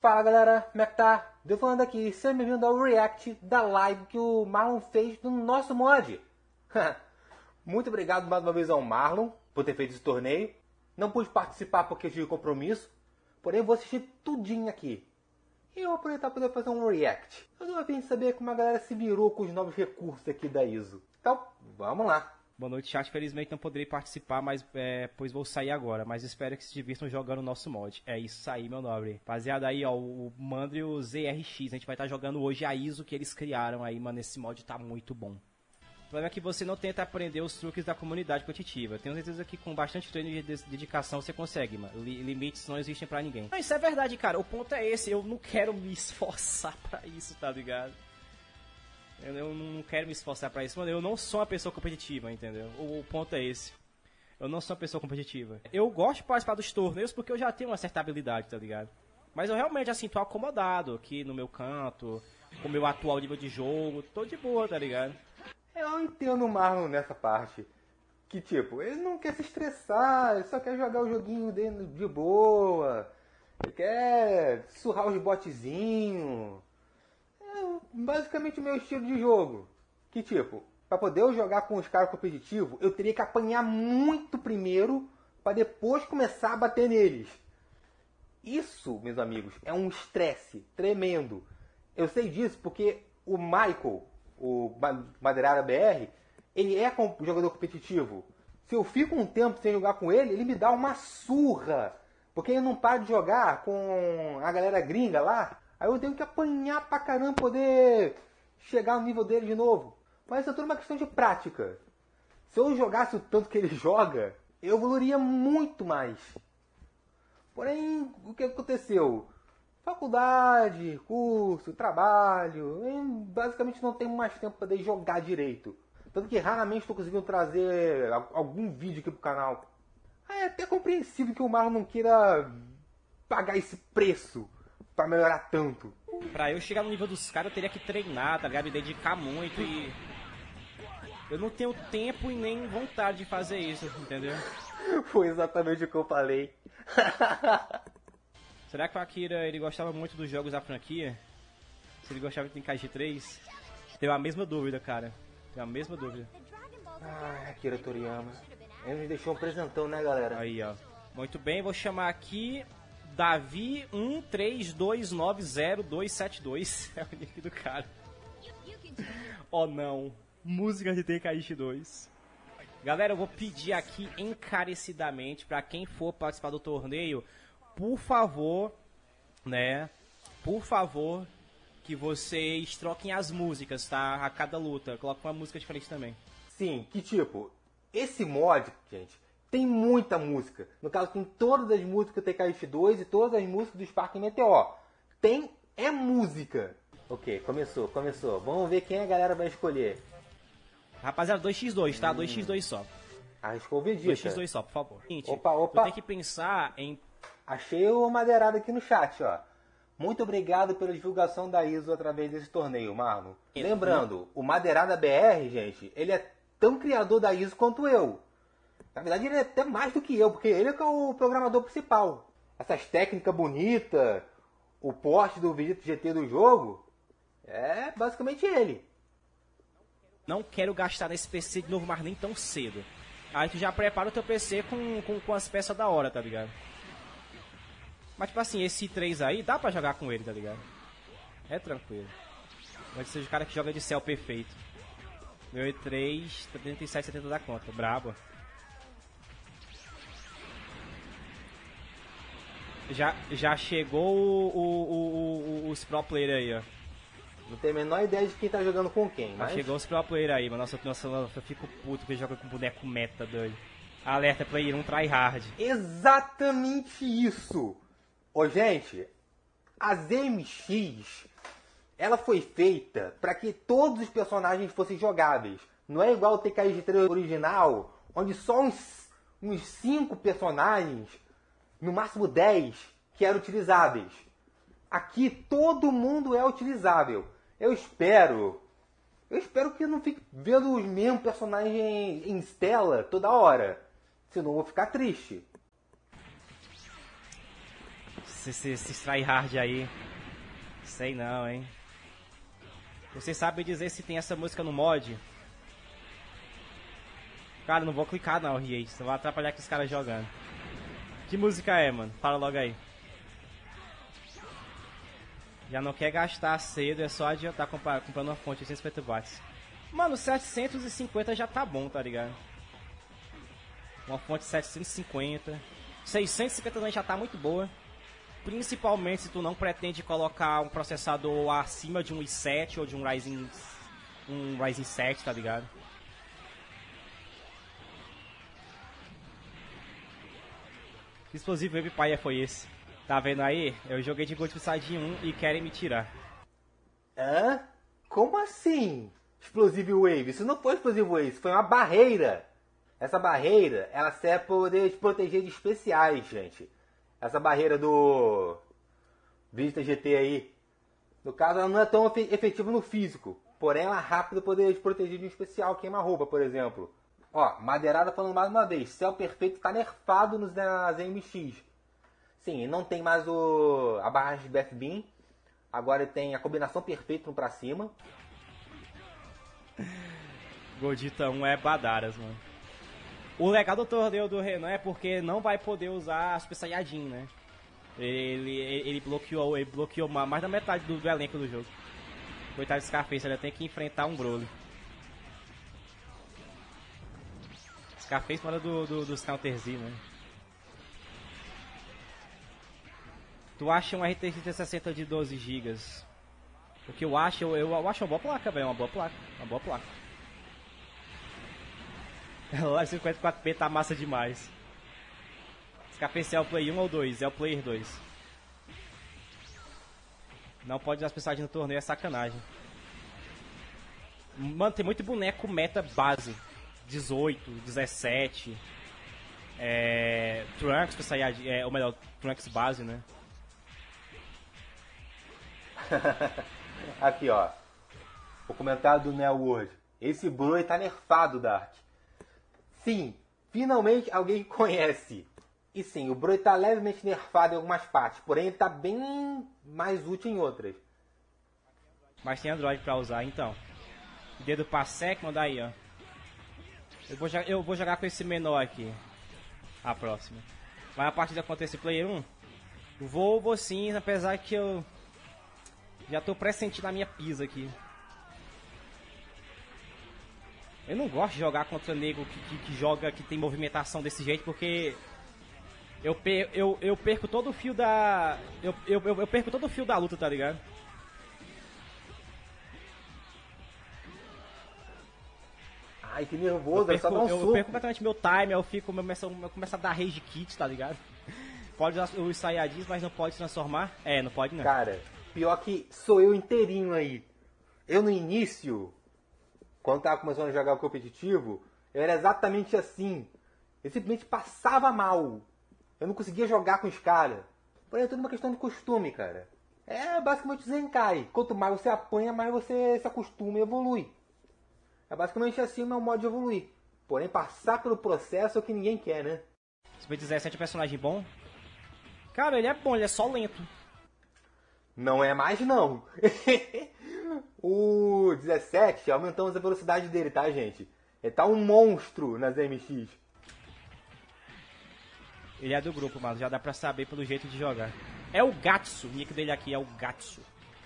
Fala galera, como é que tá? Eu falando aqui, seja bem-vindo ao react da live que o Marlon fez no nosso mod. Muito obrigado mais uma vez ao Marlon por ter feito esse torneio. Não pude participar porque tive compromisso, porém vou assistir tudinho aqui. E eu vou aproveitar para poder fazer um react. Eu tô a fim de saber como a galera se virou com os novos recursos aqui da ISO. Então, vamos lá. Boa noite, chat. Felizmente não poderei participar, mas pois vou sair agora. Mas espero que se divirtam jogando o nosso mod. É isso aí, meu nobre. Rapaziada, aí, ó, o Mando e o ZRX. A gente vai estar jogando hoje a ISO que eles criaram aí, mano. Esse mod tá muito bom. O problema é que você não tenta aprender os truques da comunidade competitiva. Tenho certeza que com bastante treino e dedicação você consegue, mano. Limites não existem pra ninguém. Não, isso é verdade, cara. O ponto é esse. Eu não quero me esforçar pra isso, tá ligado? Eu não quero me esforçar pra isso, mano. Eu não sou uma pessoa competitiva, entendeu? O ponto é esse. Eu não sou uma pessoa competitiva. Eu gosto de participar dos torneios porque eu já tenho uma certa habilidade, tá ligado? Mas eu realmente, assim, tô acomodado aqui no meu canto, com o meu atual nível de jogo. Tô de boa, tá ligado? Eu entendo o Marlon nessa parte. Que tipo, ele não quer se estressar, ele só quer jogar o joguinho dele de boa. Ele quer surrar os botezinhos. É basicamente o meu estilo de jogo. Que tipo, para poder eu jogar com os caras competitivos, eu teria que apanhar muito primeiro para depois começar a bater neles. Isso, meus amigos, é um estresse tremendo. Eu sei disso porque o Michael, o Madeirada BR, ele é jogador competitivo. Se eu fico um tempo sem jogar com ele, ele me dá uma surra. Porque ele não para de jogar com a galera gringa lá. Aí eu tenho que apanhar pra caramba poder chegar no nível dele de novo. Mas isso é tudo uma questão de prática. Se eu jogasse o tanto que ele joga, eu evoluiria muito mais. Porém, o que aconteceu? Faculdade, curso, trabalho, basicamente não tenho mais tempo para poder jogar direito. Tanto que raramente estou conseguindo trazer algum vídeo aqui pro canal. É até compreensível que o Marlon não queira pagar esse preço para melhorar tanto. Pra eu chegar no nível dos caras, eu teria que treinar, tá ligado? Me dedicar muito e... eu não tenho tempo e nem vontade de fazer isso, entendeu? Foi exatamente o que eu falei. Será que o Akira, ele gostava muito dos jogos da franquia? Se ele gostava de Tenkaichi 3? Tenho a mesma dúvida, cara. Tenho a mesma dúvida. Ah, Akira Toriyama. Ele me deixou um presentão, né, galera? Aí, ó. Muito bem, vou chamar aqui Davi 132902272. É o nick do cara. Oh, não. Música de Tenkaichi 2. Galera, eu vou pedir aqui encarecidamente pra quem for participar do torneio, por favor, né? Por favor, que vocês troquem as músicas, tá? A cada luta. Coloca uma música diferente também. Sim, que tipo, esse mod, gente, tem muita música. No caso, tem todas as músicas do Tenkaichi 2 e todas as músicas do Spark Meteor. É música. Ok, começou. Vamos ver quem a galera vai escolher. Rapaziada, 2x2, tá? 2x2 só. Arriscou o Vegeta. 2x2 só, por favor. Gente, Opa. eu tenho que pensar em... Achei o Madeirada aqui no chat, ó. Muito obrigado pela divulgação da ISO através desse torneio, Marlon. Lembrando, o Madeirada BR, gente, ele é tão criador da ISO quanto eu. Na verdade, ele é até mais do que eu, porque ele é o programador principal. Essas técnicas bonitas, o porte do Vegeta GT do jogo, é basicamente ele. Não quero gastar nesse PC de novo, mas nem tão cedo. Aí tu já prepara o teu PC com as peças da hora, tá ligado? Mas tipo assim, esse 3 aí, dá pra jogar com ele, tá ligado? É tranquilo. Pode ser o cara que joga de céu perfeito. Meu E3, 37,70 da conta, brabo. Já chegou os pro player aí, ó. Não tenho a menor ideia de quem tá jogando com quem, mas... Já chegou os pro player aí, mano. Nossa, eu fico puto que joga com boneco meta, doido. Alerta, player 1 tryhard. Exatamente isso! Ô, gente, a ZMX, ela foi feita para que todos os personagens fossem jogáveis. Não é igual o TKG 3 original, onde só uns 5 personagens, no máximo 10, que eram utilizáveis. Aqui todo mundo é utilizável. Eu espero que eu não fique vendo os mesmos personagens em tela toda hora. Senão eu vou ficar triste. Esse tryhard aí. Sei não, hein. Você sabe dizer se tem essa música no mod? Cara, não vou clicar não, Riei. Só vai atrapalhar com os caras jogando. Que música é, mano? Fala logo aí. Já não quer gastar cedo, é só adiantar comprando uma fonte de 850 watts. Mano, 750 já tá bom, tá ligado? Uma fonte 750. 650 também já tá muito boa. Principalmente se tu não pretende colocar um processador acima de um i7 ou de um Ryzen 7, tá ligado? Que explosivo Wave Paia foi esse? Tá vendo aí? Eu joguei de Gold Suicide 1 e querem me tirar. Hã? Como assim? Explosive Wave? Isso não foi Explosive Wave, isso foi uma barreira. Essa barreira, ela serve para poder te proteger de especiais, gente. Essa barreira do Vista GT aí. No caso, ela não é tão efetiva no físico. Porém, ela é rápida para poder te proteger de um especial, queima-roupa, por exemplo. Ó, madeirada falando mais uma vez. Céu Perfeito tá nerfado nas MX. Sim, não tem mais a barragem de Beth Beam. Agora tem a combinação perfeita no pra cima. Godita 1 é badaras, mano. O legal do torneio do Renan é porque não vai poder usar a Super Saiyajin, né? Ele bloqueou mais da metade do elenco do jogo. Coitado de Scarface, ele tem que enfrentar um Broly. Scarface manda dos counterzinhos, né? Tu acha um RTX 360 de 12 GB? O que eu acho, eu acho uma boa placa, velho. Uma boa placa. Live 54p tá massa demais. Scarface é o Play 1 ou 2? É o Player 2. Não pode usar as personagens no torneio, é sacanagem. Mano, tem muito boneco meta base. 18, 17. Trunks pra sair, ou melhor, Trunks base, né? Aqui, ó. O comentário do Neo World. Esse Broly tá nerfado, Dark. Sim, finalmente alguém conhece. E sim, o Broly tá levemente nerfado em algumas partes, porém ele tá bem mais útil em outras. Mas tem Android pra usar, então. Dedo pra sec, manda aí, ó. Eu vou jogar com esse menor aqui. A próxima. Mas a partida contra esse Player 1, vou sim, apesar que eu já tô pressentindo a minha pisa aqui. Eu não gosto de jogar contra nego que joga, que tem movimentação desse jeito, porque eu perco todo o fio da... Eu perco todo o fio da luta, tá ligado? Ai, que nervoso, é só dar um soco. Eu perco completamente meu time, eu começo a dar rage kit, tá ligado? Pode usar os Saiyajins, mas não pode transformar? É, não pode não. Cara, pior que sou eu inteirinho aí. Eu no início, quando tava começando a jogar o competitivo, eu era exatamente assim. Eu simplesmente passava mal. Eu não conseguia jogar com os caras. Porém, é tudo uma questão de costume, cara. É basicamente Zenkai. Quanto mais você apanha, mais você se acostuma e evolui. É basicamente assim o meu modo de evoluir. Porém, passar pelo processo é o que ninguém quer, né? Super 17 é um personagem bom? Cara, ele é bom, ele é só lento. Não é mais, não. O 17, aumentamos a velocidade dele, tá, gente? Ele tá um monstro nas MX. Ele é do grupo, mano. Já dá pra saber pelo jeito de jogar. É o Gatsu. O nick dele aqui é o Gatsu.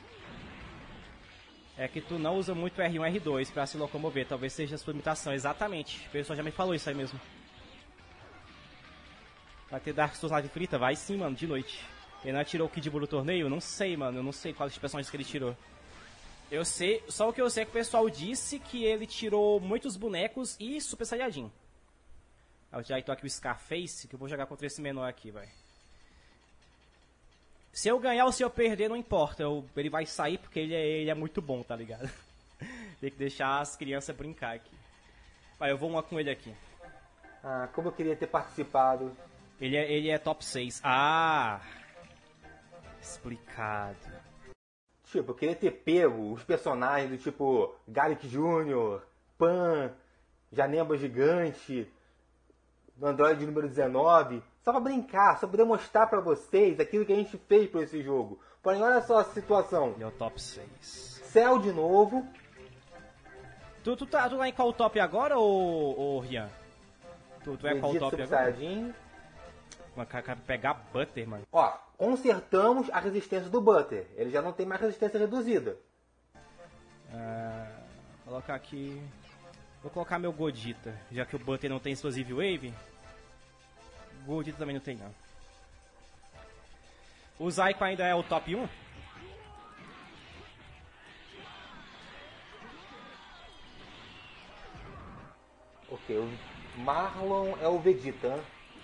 É que tu não usa muito R1 e R2 pra se locomover. Talvez seja a sua limitação. Exatamente. O pessoal já me falou isso aí mesmo. Vai ter Dark Souls Live Frita? Vai sim, mano. De noite. Ele não tirou o Kid Buu do torneio? Eu não sei, mano. Eu não sei quais personagens que ele tirou. Eu sei... Só o que eu sei é que o pessoal disse que ele tirou muitos bonecos e Super Saiyajin. Eu já tô aqui o Scarface, que eu vou jogar contra esse menor aqui, vai. Se eu ganhar ou se eu perder, não importa. Ele vai sair porque ele é muito bom, tá ligado? Tem que deixar as crianças brincar aqui. Vai, eu vou uma com ele aqui. Ah, como eu queria ter participado. Ele é top 6. Ah! Explicado. Tipo, eu queria ter pego os personagens do tipo Garlic Jr., Pan, Janemba Gigante, do Android número 19, só pra brincar, só pra demonstrar pra vocês aquilo que a gente fez por esse jogo. Porém, olha só a situação. Meu top 6. Cell de novo. Tu tá em qual top agora, ô Rian? Tu é qual top agora? Mano, cara, pegar Butter, mano. Ó, consertamos a resistência do Butter. Ele já não tem mais resistência reduzida. Vou colocar aqui... Vou colocar meu Godita, já que o Butter não tem Explosive Wave. Godita também não tem, não. O Zyko ainda é o top 1? Ok, o Marlon é o Vegeta, né?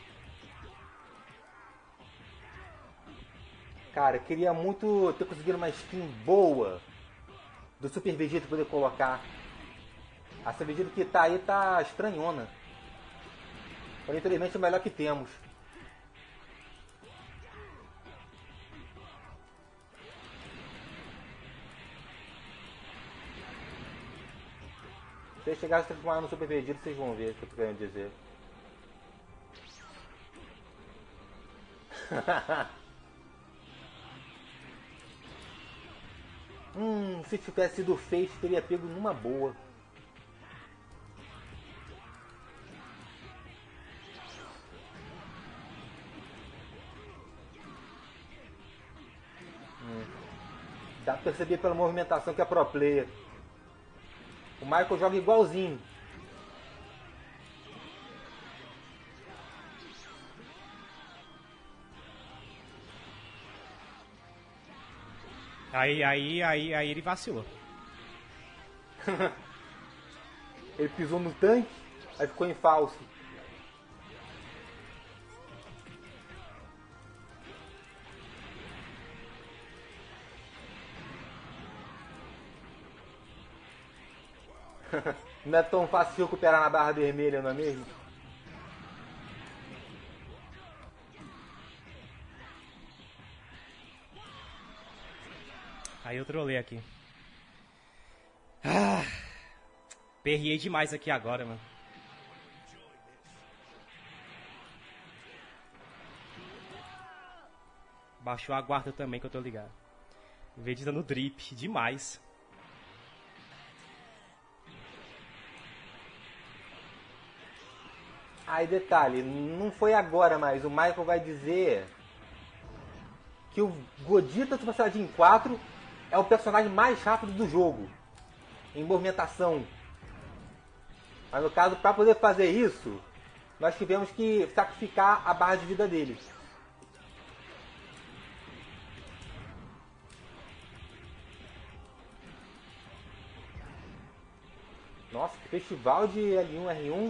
Cara, queria muito ter conseguido uma skin boa do Super Vegeta poder colocar. Essa Vegeta que tá aí tá estranhona. Porém, infelizmente é o melhor que temos. Se ele chegar a se transformar no Super Vegeta, vocês vão ver o que eu tô querendo dizer. Se tivesse sido Face, teria pego numa boa. Dá pra perceber pela movimentação que é pro player. O Michael joga igualzinho. Aí ele vacilou. Ele pisou no tanque, aí ficou em falso. Não é tão fácil recuperar na barra vermelha, não é mesmo? Aí eu trolei aqui. Perriei demais aqui agora, mano. Baixou a guarda também, que eu tô ligado. Vegeta no drip, demais. Aí detalhe, não foi agora, mas o Michael vai dizer que o Godita Super Saiyajin 4 é o personagem mais rápido do jogo em movimentação. Mas no caso, para poder fazer isso, nós tivemos que sacrificar a barra de vida dele. Nossa, que festival de L1R1.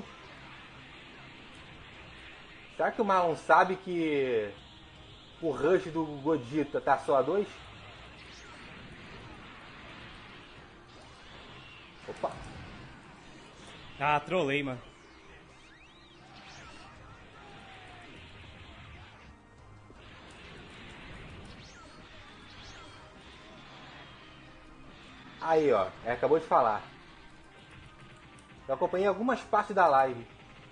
Será que o Marlon sabe que o rush do Godita tá só a 2? Opa! Ah, trolei, mano. Aí, ó, acabou de falar. Eu acompanhei algumas partes da live.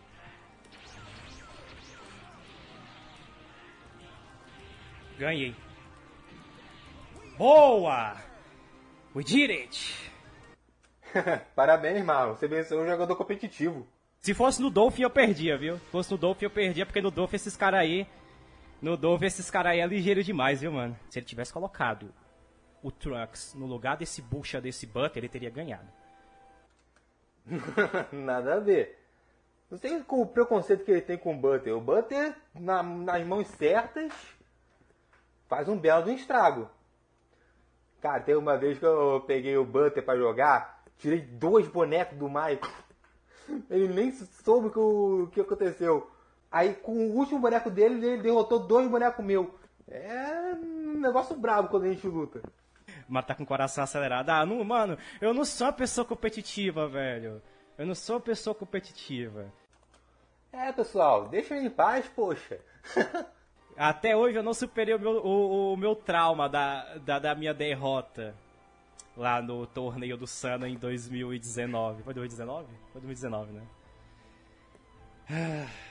Ganhei. Boa! We did it! Parabéns, Marlon. Você venceu um jogador competitivo. Se fosse no Dolphin eu perdia, viu? Se fosse no Dolphin eu perdia, porque no Dolphin esses caras aí... No Dolphin esses caras aí é ligeiro demais, viu, mano? Se ele tivesse colocado o Trunks no lugar desse bucha desse Butter, ele teria ganhado. Nada a ver. Não sei qual o preconceito que ele tem com o Butter. O Butter, nas mãos certas, faz um belo estrago. Cara, tem uma vez que eu peguei o Butter pra jogar, tirei 2 bonecos do Michael. Ele nem soube o que aconteceu. Aí, com o último boneco dele, ele derrotou 2 bonecos meus. É um negócio brabo quando a gente luta. Mas tá com o coração acelerado. Ah, não, mano, eu não sou uma pessoa competitiva, velho. Eu não sou uma pessoa competitiva. É, pessoal, deixa ele em paz, poxa. Até hoje eu não superei o meu trauma da minha derrota lá no torneio do Sana em 2019. Foi 2019? Foi 2019, né?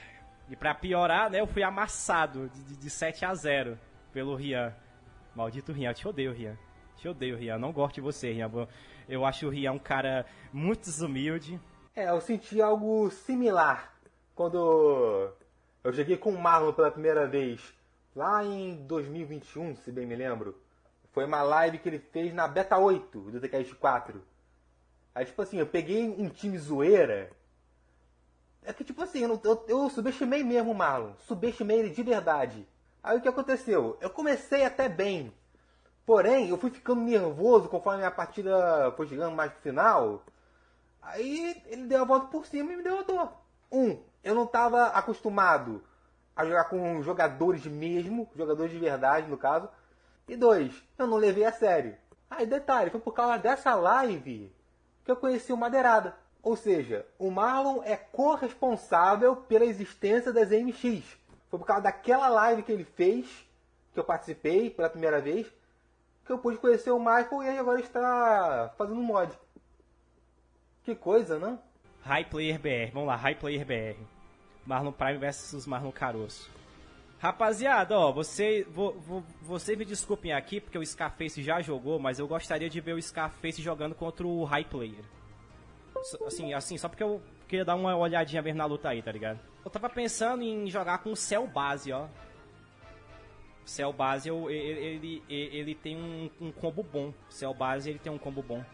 E pra piorar, né, eu fui amassado de 7-0 pelo Rian. Maldito Rian, eu te odeio, Rian. Te odeio, Rian. Não gosto de você, Rian. Eu acho o Rian um cara muito desumilde. Eu senti algo similar quando eu joguei com o Marlon pela primeira vez, lá em 2021, se bem me lembro. Foi uma live que ele fez na Beta 8 do TKS 4. Aí, tipo assim, eu peguei um time zoeira. É que, tipo assim, eu subestimei mesmo o Marlon. Subestimei ele de verdade. Aí o que aconteceu? Eu comecei até bem. Porém, eu fui ficando nervoso conforme a partida foi chegando mais pro final. Aí ele deu a volta por cima e me derrotou. Eu não estava acostumado a jogar com jogadores mesmo, jogadores de verdade no caso. E 2, eu não levei a sério. Aí detalhe, foi por causa dessa live que eu conheci o Madeirada. Ou seja, o Marlon é corresponsável pela existência das MX. Foi por causa daquela live que ele fez, que eu participei pela primeira vez, que eu pude conhecer o Michael e ele agora está fazendo um mod. Que coisa, não? High Player BR, vamos lá, High Player BR. Marlon Prime versus Marlon Caroço. Rapaziada, ó, você me desculpem aqui, porque o Scarface já jogou, mas eu gostaria de ver o Scarface jogando contra o High Player. Assim, só porque eu queria dar uma olhadinha mesmo na luta aí, tá ligado? Eu tava pensando em jogar com o Cell Base, ó. O Cell Base, ele tem um combo bom. O Cell Base, ele tem um combo bom.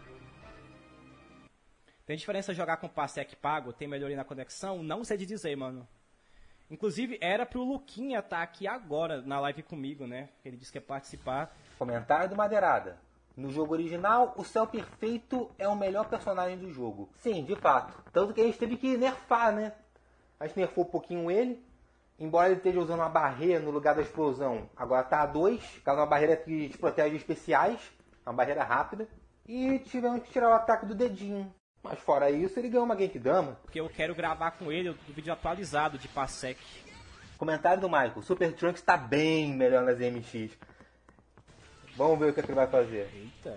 Tem diferença jogar com Parsec pago? Tem melhoria na conexão? Não sei de dizer, mano. Inclusive, era pro Luquinha estar aqui agora na live comigo, né? Ele disse que ia participar. Comentário do Madeirada. No jogo original, o Céu Perfeito é o melhor personagem do jogo. Sim, de fato. Tanto que a gente teve que nerfar, né? A gente nerfou um pouquinho ele. Embora ele esteja usando uma barreira no lugar da explosão. Agora tá a 2. Caso uma barreira que te protege de especiais. Uma barreira rápida. E tivemos que tirar o ataque do dedinho. Mas fora isso, ele ganhou uma Genkidama. Porque eu quero gravar com ele o vídeo atualizado de Parsec. Comentário do Michael. O Super Trunks está bem melhor nas MX. Vamos ver o que ele vai fazer. Eita.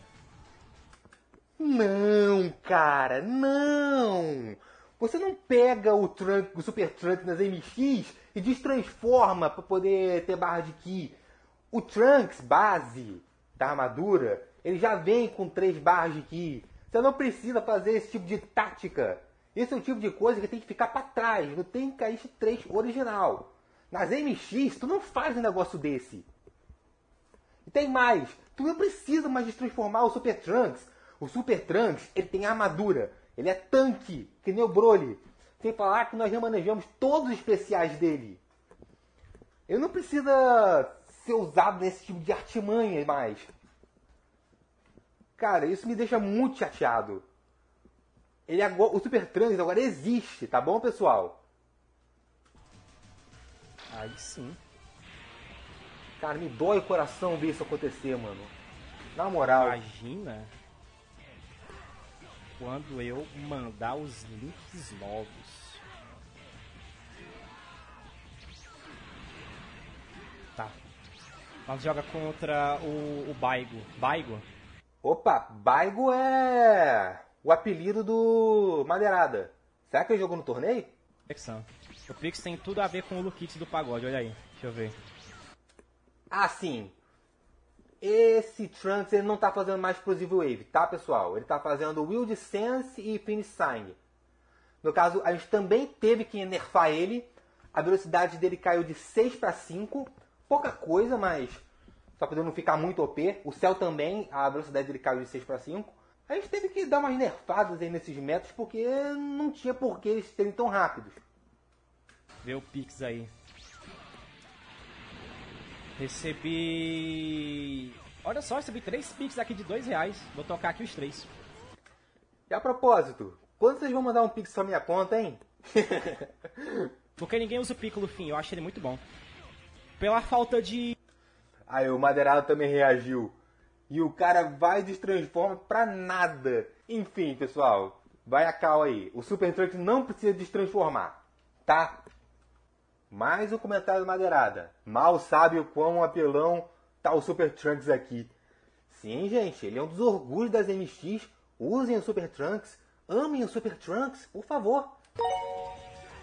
Não, cara, não! Você não pega o Super Trunks nas MX e destransforma para poder ter barra de Ki. O Trunks base da armadura, ele já vem com 3 barras de Ki. Você não precisa fazer esse tipo de tática. Esse é o tipo de coisa que tem que ficar para trás. Não tem KS 3 original. Nas MX, tu não faz um negócio desse. E tem mais. Tu não precisa mais de transformar o Super Trunks. O Super Trunks, ele tem armadura. Ele é tanque, que nem o Broly. Sem falar que nós já manejamos todos os especiais dele. Ele não precisa ser usado nesse tipo de artimanha mais. Cara, isso me deixa muito chateado. O Super Trunks agora existe, tá bom, pessoal? Aí sim. Cara, me dói o coração ver isso acontecer, mano. Na moral. Imagina quando eu mandar os links novos. Tá. Nós joga contra o Baigo. Baigo? Opa, Baigo é o apelido do Madeirada. Será que ele jogou no torneio? O Pix tem tudo a ver com o Lukitz do pagode, olha aí. Deixa eu ver. Ah, sim. Esse Trunks ele não tá fazendo mais Explosive Wave, tá, pessoal? Ele tá fazendo Wild Sense e Finish Sign. No caso, a gente também teve que nerfar ele. A velocidade dele caiu de 6 para 5. Pouca coisa, mas só para não ficar muito OP. O Cell também, a velocidade dele caiu de 6 para 5. A gente teve que dar umas nerfadas aí nesses métodos, porque não tinha por que eles serem tão rápidos. Vê o Pix aí. Recebi... Olha só, recebi 3 Pix aqui de R$2. Vou tocar aqui os 3. E a propósito, quando vocês vão mandar um Pix pra minha conta, hein? Porque ninguém usa o Piccolo Fim, eu acho ele muito bom. Pela falta de... Aí o Madeirado também reagiu. E o cara vai e destransforma pra nada. Enfim, pessoal, vai a cal aí. O Super Trunks não precisa destransformar, tá? Mais um comentário do Madeirada. Mal sabe o quão apelão tá o Super Trunks aqui. Sim, gente, ele é um dos orgulhos das MX. Usem o Super Trunks. Amem o Super Trunks, por favor.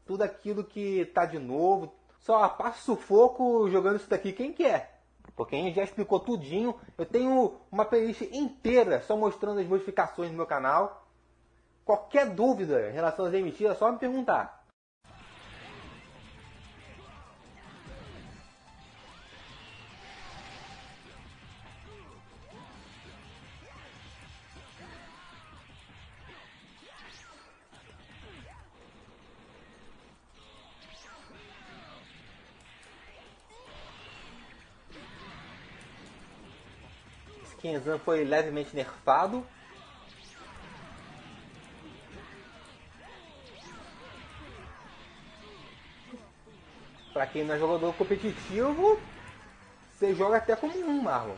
tudo aquilo que tá de novo. Só passa sufoco jogando isso daqui quem quer. Porque a gente já explicou tudinho. Eu tenho uma playlist inteira só mostrando as modificações no meu canal. Qualquer dúvida em relação às MT é só me perguntar. Kenzan foi levemente nerfado. Pra quem não é jogador competitivo, você joga até como um Marlon.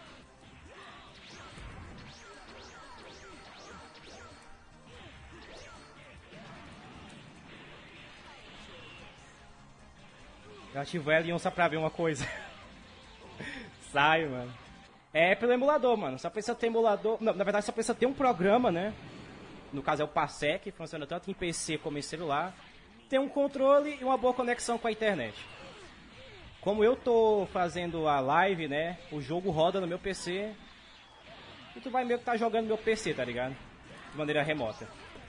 Eu ativo ela e só pra ver uma coisa. Sai, mano. É pelo emulador, mano. Só precisa ter emulador. Não, na verdade, só precisa ter um programa, né? No caso é o Parsec, funciona tanto em PC como em celular. Tem um controle e uma boa conexão com a internet. Como eu tô fazendo a live, né? O jogo roda no meu PC. E tu vai meio que tá jogando no meu PC, tá ligado? De maneira remota.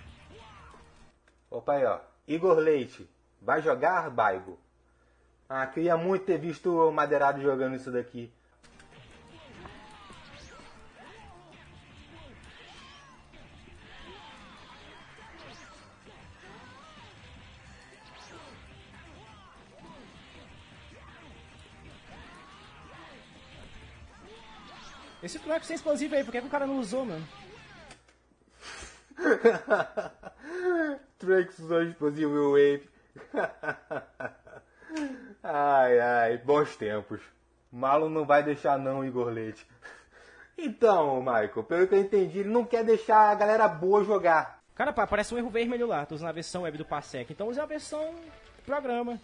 Opa aí, ó. Igor Leite. Vai jogar, Baigo? Ah, queria muito ter visto o Madeirado jogando isso daqui. Esse treco sem explosivo aí, por que o cara não usou, mano? Trex usou explosivo Wave. Ai, ai, bons tempos. Malo não vai deixar não, Igor Leite. Então, Michael, pelo que eu entendi, ele não quer deixar a galera boa jogar. Cara, pá, aparece um erro vermelho lá. Tô usando a versão web do Parsec. Então use a versão programa.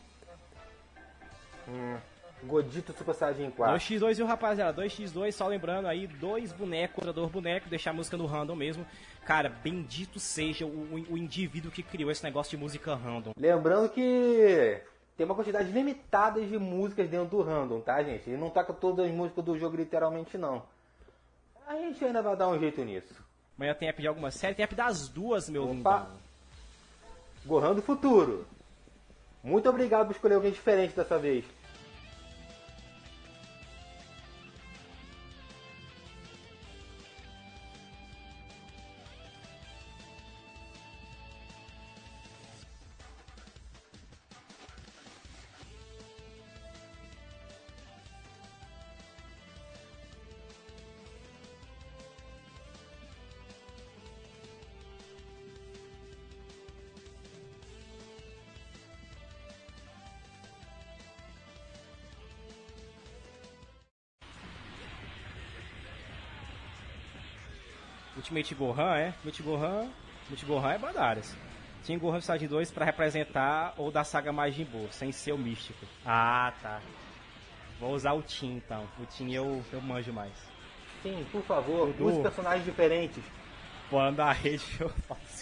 Godito Super Saiyajin 4. 2x2, viu, rapaziada? 2x2, só lembrando aí, 2 bonecos, jogador boneco, deixar a música no random mesmo. Cara, bendito seja o indivíduo que criou esse negócio de música random. Lembrando que tem uma quantidade limitada de músicas dentro do random, tá, gente? Ele não toca todas as músicas do jogo literalmente, não. A gente ainda vai dar um jeito nisso. Amanhã tem app de alguma série, tem app das duas, meu lindo. Gohan do futuro. Muito obrigado por escolher alguém diferente dessa vez. Ultimate Gohan, é? Ultimate Gohan é Badaras. Tinha Gohan Saiyajin 2 pra representar ou da saga Majin Buu, sem ser o místico. Ah, tá. Vou usar o Tim, então. O Tim eu manjo mais. Sim, por favor, Dudu. use personagens diferentes. Quando a rede eu faço.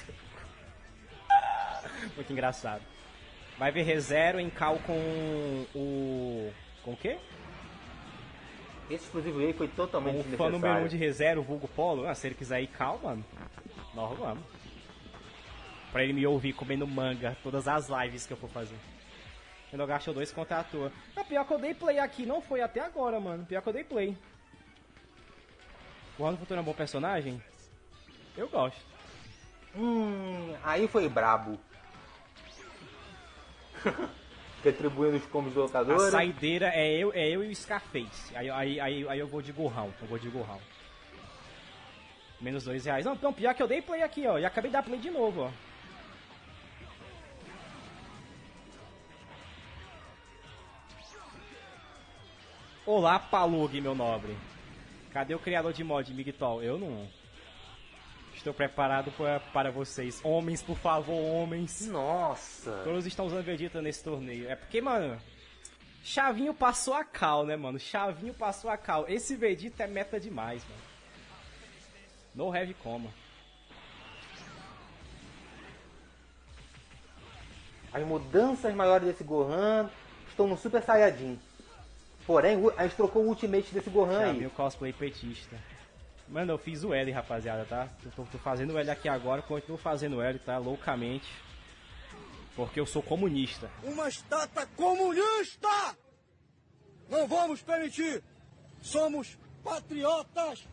Muito engraçado. Vai ver ReZero em cal com o... Com o quê? Esse explosivo aí foi totalmente O desnecessário. fã número 1 de ReZero, vulgo Polo. Ah, se ele quiser ir cal, mano, nós vamos. Pra ele me ouvir comendo manga todas as lives que eu for fazer. Eu não gasto 2 contra a tua. Ah, pior que eu dei play aqui, não foi até agora, mano. Pior que eu dei play. O Ron do Futuro é um bom personagem? Eu gosto. Aí foi brabo. Retribuindo os combos do locador. A saideira é eu e o Scarface. Aí eu vou de Gohan. Menos R$2. Não, pior que eu dei play aqui, ó. E acabei de dar play de novo, ó. Olá, Palug, meu nobre. Cadê o criador de mod, Migtol? Eu não. Estou preparado para vocês. Homens, por favor, homens. Nossa. Todos estão usando Vegeta nesse torneio. É porque, mano, Chavinho passou a cal, né, mano? Chavinho passou a cal. Esse Vegeta é meta demais, mano. No heavy coma. As mudanças maiores desse Gohan estão no Super Saiyajin. Porém, a gente trocou o Ultimate desse Gohan Já aí. viu cosplay petista. Mano, eu fiz o L, rapaziada, tá? Tô fazendo o L aqui agora, continuo fazendo o L, tá? Loucamente. Porque eu sou comunista. Uma estátua comunista! Não vamos permitir! Somos patriotas!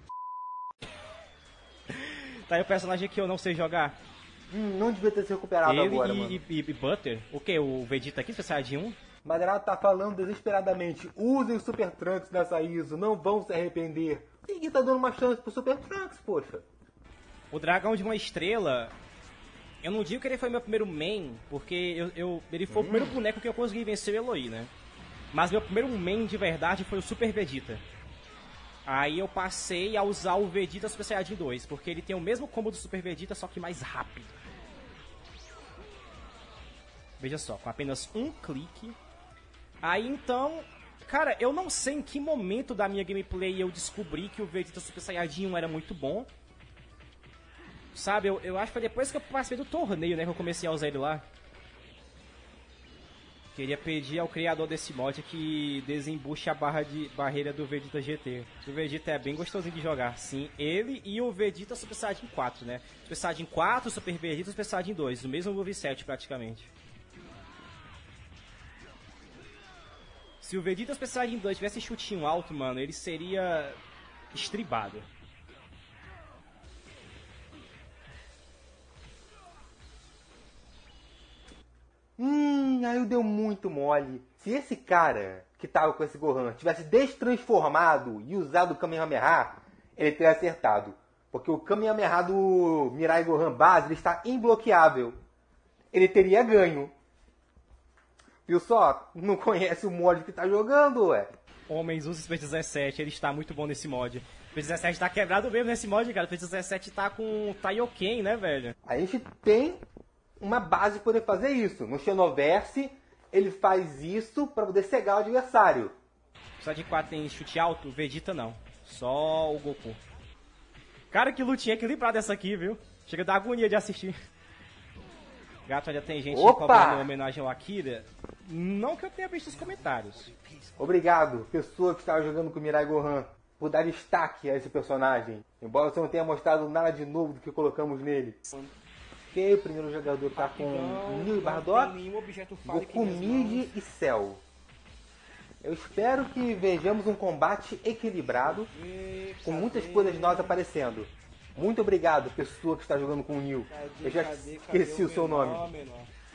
Tá aí o personagem que eu não sei jogar. Não devia ter se recuperado Ele agora, e, mano. e Butter. O que? O Vegeta aqui, Super Saiyajin 1? Maderado tá falando desesperadamente. Usem o Super Trunks nessa ISO, não vão se arrepender. Ninguém tá dando uma chance pro Super Trunks, poxa. O Dragão de uma Estrela... Eu não digo que ele foi meu primeiro main, porque ele foi o primeiro boneco que eu consegui vencer o Eloy, né? Mas meu primeiro main de verdade foi o Super Vegeta. Aí eu passei a usar o Vegeta Super Saiyajin 2, porque ele tem o mesmo combo do Super Vegeta, só que mais rápido. Veja só, com apenas um clique. Aí então, cara, eu não sei em que momento da minha gameplay eu descobri que o Vegeta Super Saiyajin 1 era muito bom. Sabe, eu acho que foi depois que eu participei do torneio, né, que eu comecei a usar ele lá. Queria pedir ao criador desse mod que desembuche a barreira do Vegeta GT. O Vegeta é bem gostosinho de jogar, sim. Ele e o Vegeta Super Saiyajin 4, né? Super Saiyajin 4, Super Vegeta e Super Saiyajin 2, o mesmo moveset praticamente. Se o Vegeta Super Saiyajin 2 tivesse chutinho alto, mano, ele seria estribado. Aí deu muito mole. Se esse cara que tava com esse Gohan tivesse destransformado e usado o Kamehameha, ele teria acertado. Porque o Kamehameha do Mirai Gohan base ele está imbloqueável. Ele teria ganho. Viu só? Não conhece o mod que tá jogando, ué. Homens, use o Super 17, ele está muito bom nesse mod. O Super 17 tá quebrado mesmo nesse mod, cara. O Super 17 tá com Taioken, né, velho? A gente tem uma base para poder fazer isso. No Xenoverse, ele faz isso para poder cegar o adversário. Só de 4 tem chute alto, Vegeta não. Só o Goku. Cara, que lutinha equilibrada essa aqui, viu? Chega a dar agonia de assistir. Gato, ainda tem gente cobrando homenagem ao Akira. Não que eu tenha visto os comentários. Obrigado, pessoa que estava jogando com o Mirai Gohan, por dar destaque a esse personagem. Embora você não tenha mostrado nada de novo do que colocamos nele. Ok, o primeiro jogador tá com Neo e Bardock, Goku, Mid e Cell. Eu espero que vejamos um combate equilibrado, com muitas coisas novas aparecendo. Muito obrigado, pessoa que está jogando com o Neo. Eu já esqueci o seu nome.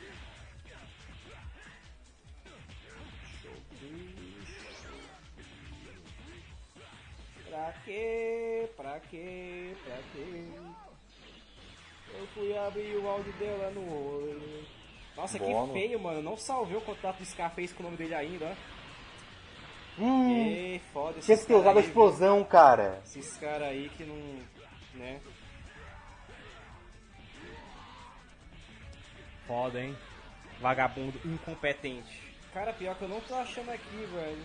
Pra quê? Pra quê? Pra quê? Eu fui abrir o áudio dela no olho. Nossa, Bom, que feio, mano. Não salvei o contato do Scarface com o nome dele ainda, ó. Foda esses Tinha que ter usado a explosão, cara. Esses caras aí que não... né? Foda, hein? Vagabundo incompetente. Cara, pior que eu não tô achando aqui, velho.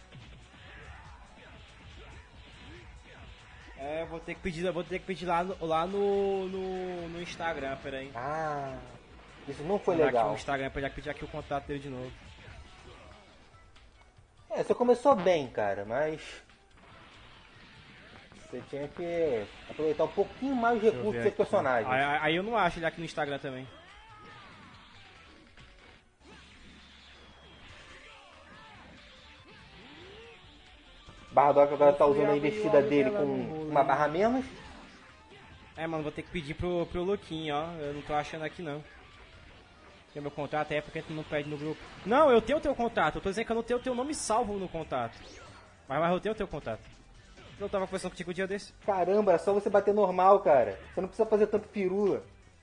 É, vou ter que pedir lá no Instagram, peraí. Ah, isso não foi Vou legal. aqui no Instagram pra já pedir aqui o contato dele de novo. É, você começou bem, cara, mas você tinha que aproveitar um pouquinho mais os recursos dos seus personagens. Aí eu não acho ele aqui no Instagram também. Bardock agora tá usando a investida dele com uma barra a menos. É, mano, vou ter que pedir pro Luquinho, ó. Eu não tô achando aqui, não. Tem meu contato, é porque tu não pede no grupo. Não, eu tenho o teu contato. Eu tô dizendo que eu não tenho o teu nome salvo no contato. Mas eu tenho o teu contato. Eu tava conversando contigo um dia desse. Caramba, é só você bater normal, cara. Você não precisa fazer tanto firula.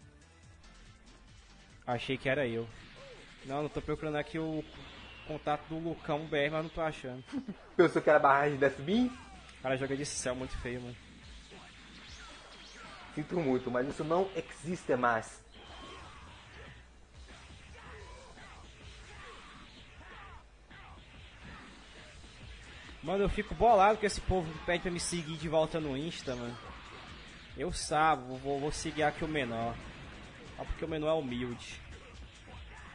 Achei que era eu. Não tô procurando aqui o contato do Lucão BR, mas não tô achando. Pensou que era barragem da SBIM? O cara joga de céu muito feio, mano. Sinto muito, mas isso não existe mais. Mano, eu fico bolado que esse povo pede pra me seguir de volta no Insta, mano. Eu sabo, vou seguir aqui o menor. Só porque o menor é humilde.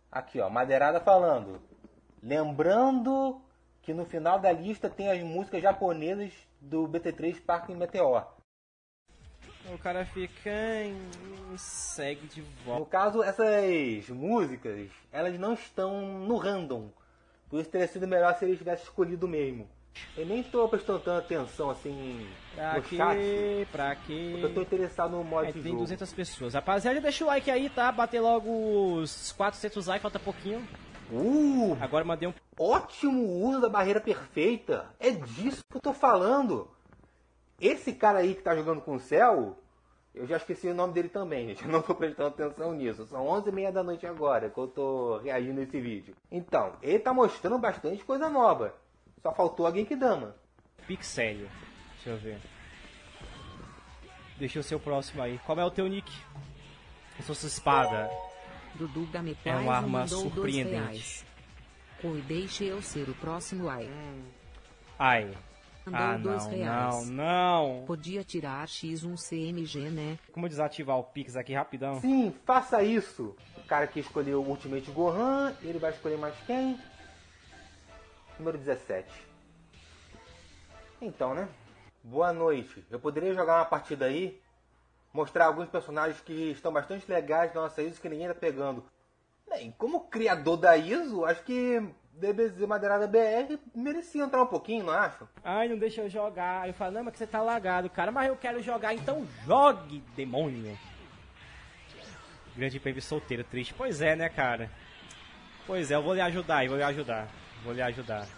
Aqui, ó, Madeirada falando. Lembrando que no final da lista tem as músicas japonesas do BT3 Parque Meteor. O cara fica segue de volta. No caso, essas músicas, elas não estão no random. Por isso teria sido melhor se ele tivesse escolhido mesmo. Eu nem estou prestando tanta atenção assim no chat. Pra quê? Porque eu estou interessado no modo de Tem jogo. 200 pessoas. Rapaziada, deixa o like aí, tá? Bater logo os 400 likes, falta pouquinho. Agora mandei um... Ótimo uso da barreira perfeita. É disso que eu tô falando. Esse cara aí que tá jogando com o céu, eu já esqueci o nome dele também, gente. Eu não tô prestando atenção nisso. São 11h30 da noite agora que eu tô reagindo a esse vídeo. Então, ele tá mostrando bastante coisa nova. Só faltou a Genkidama. Pixelio. Deixa eu ver. Deixa eu ser o próximo aí. Qual é o teu nick? Eu sou sua espada. Dudu Gameplay É uma arma mandou surpreendente. R$2. Oi, deixe eu ser o próximo ai. Ai. Mandou R$2. Não. Podia tirar X1 CMG, né? Como desativar o Pix aqui rapidão? Sim, faça isso. O cara que escolheu o Ultimate Gohan, ele vai escolher mais quem? Número 17. Então, né? Boa noite. Eu poderia jogar uma partida aí, mostrar alguns personagens que estão bastante legais na nossa ISO que ninguém tá pegando. Bem, como criador da ISO, acho que DBZ Madeirada BR merecia entrar um pouquinho, não acho? Ai, não deixa eu jogar. Eu falo, não, mas que você tá lagado, cara. Mas eu quero jogar, então jogue, demônio. Grande Pave solteiro, triste. Pois é, né, cara? Pois é, eu vou lhe ajudar. Vou lhe ajudar.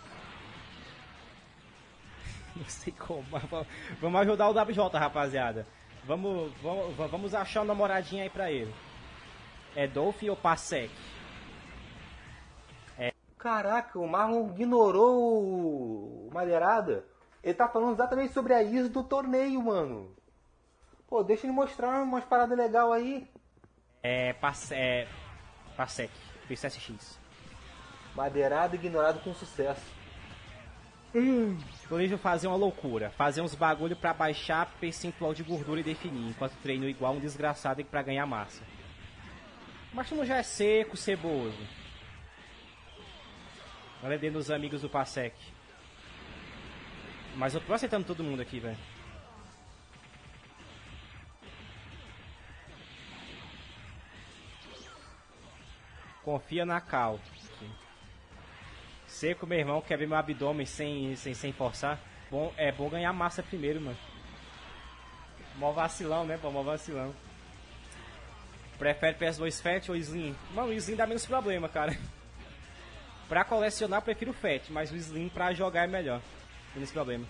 Não sei como, mas vamos ajudar o WJ, rapaziada. Vamos achar uma namoradinha aí pra ele. É Dolphin ou Pasek? Caraca, o Marlon ignorou o Madeirada. Ele tá falando exatamente sobre a ISO do torneio, mano. Pô, deixa ele mostrar umas paradas legais aí. Pasek, PCSX. Madeirada ignorado com sucesso. Planejo fazer uma loucura, fazer uns bagulho pra baixar percentual de gordura e definir, enquanto treino igual um desgraçado pra ganhar massa. Mas tu não já é seco, ceboso. Olha dentro dos amigos do Pasek. Mas eu tô aceitando todo mundo aqui, velho. Confia na Cal. Seco, meu irmão, quer ver meu abdômen sem forçar? É bom ganhar massa primeiro, mano. Mó vacilão, né, pô? Mó vacilão. Prefere PS2 Fat ou Slim? Mano, o Slim dá menos problema, cara. Pra colecionar, prefiro o Fat, mas o Slim pra jogar é melhor. Menos problema.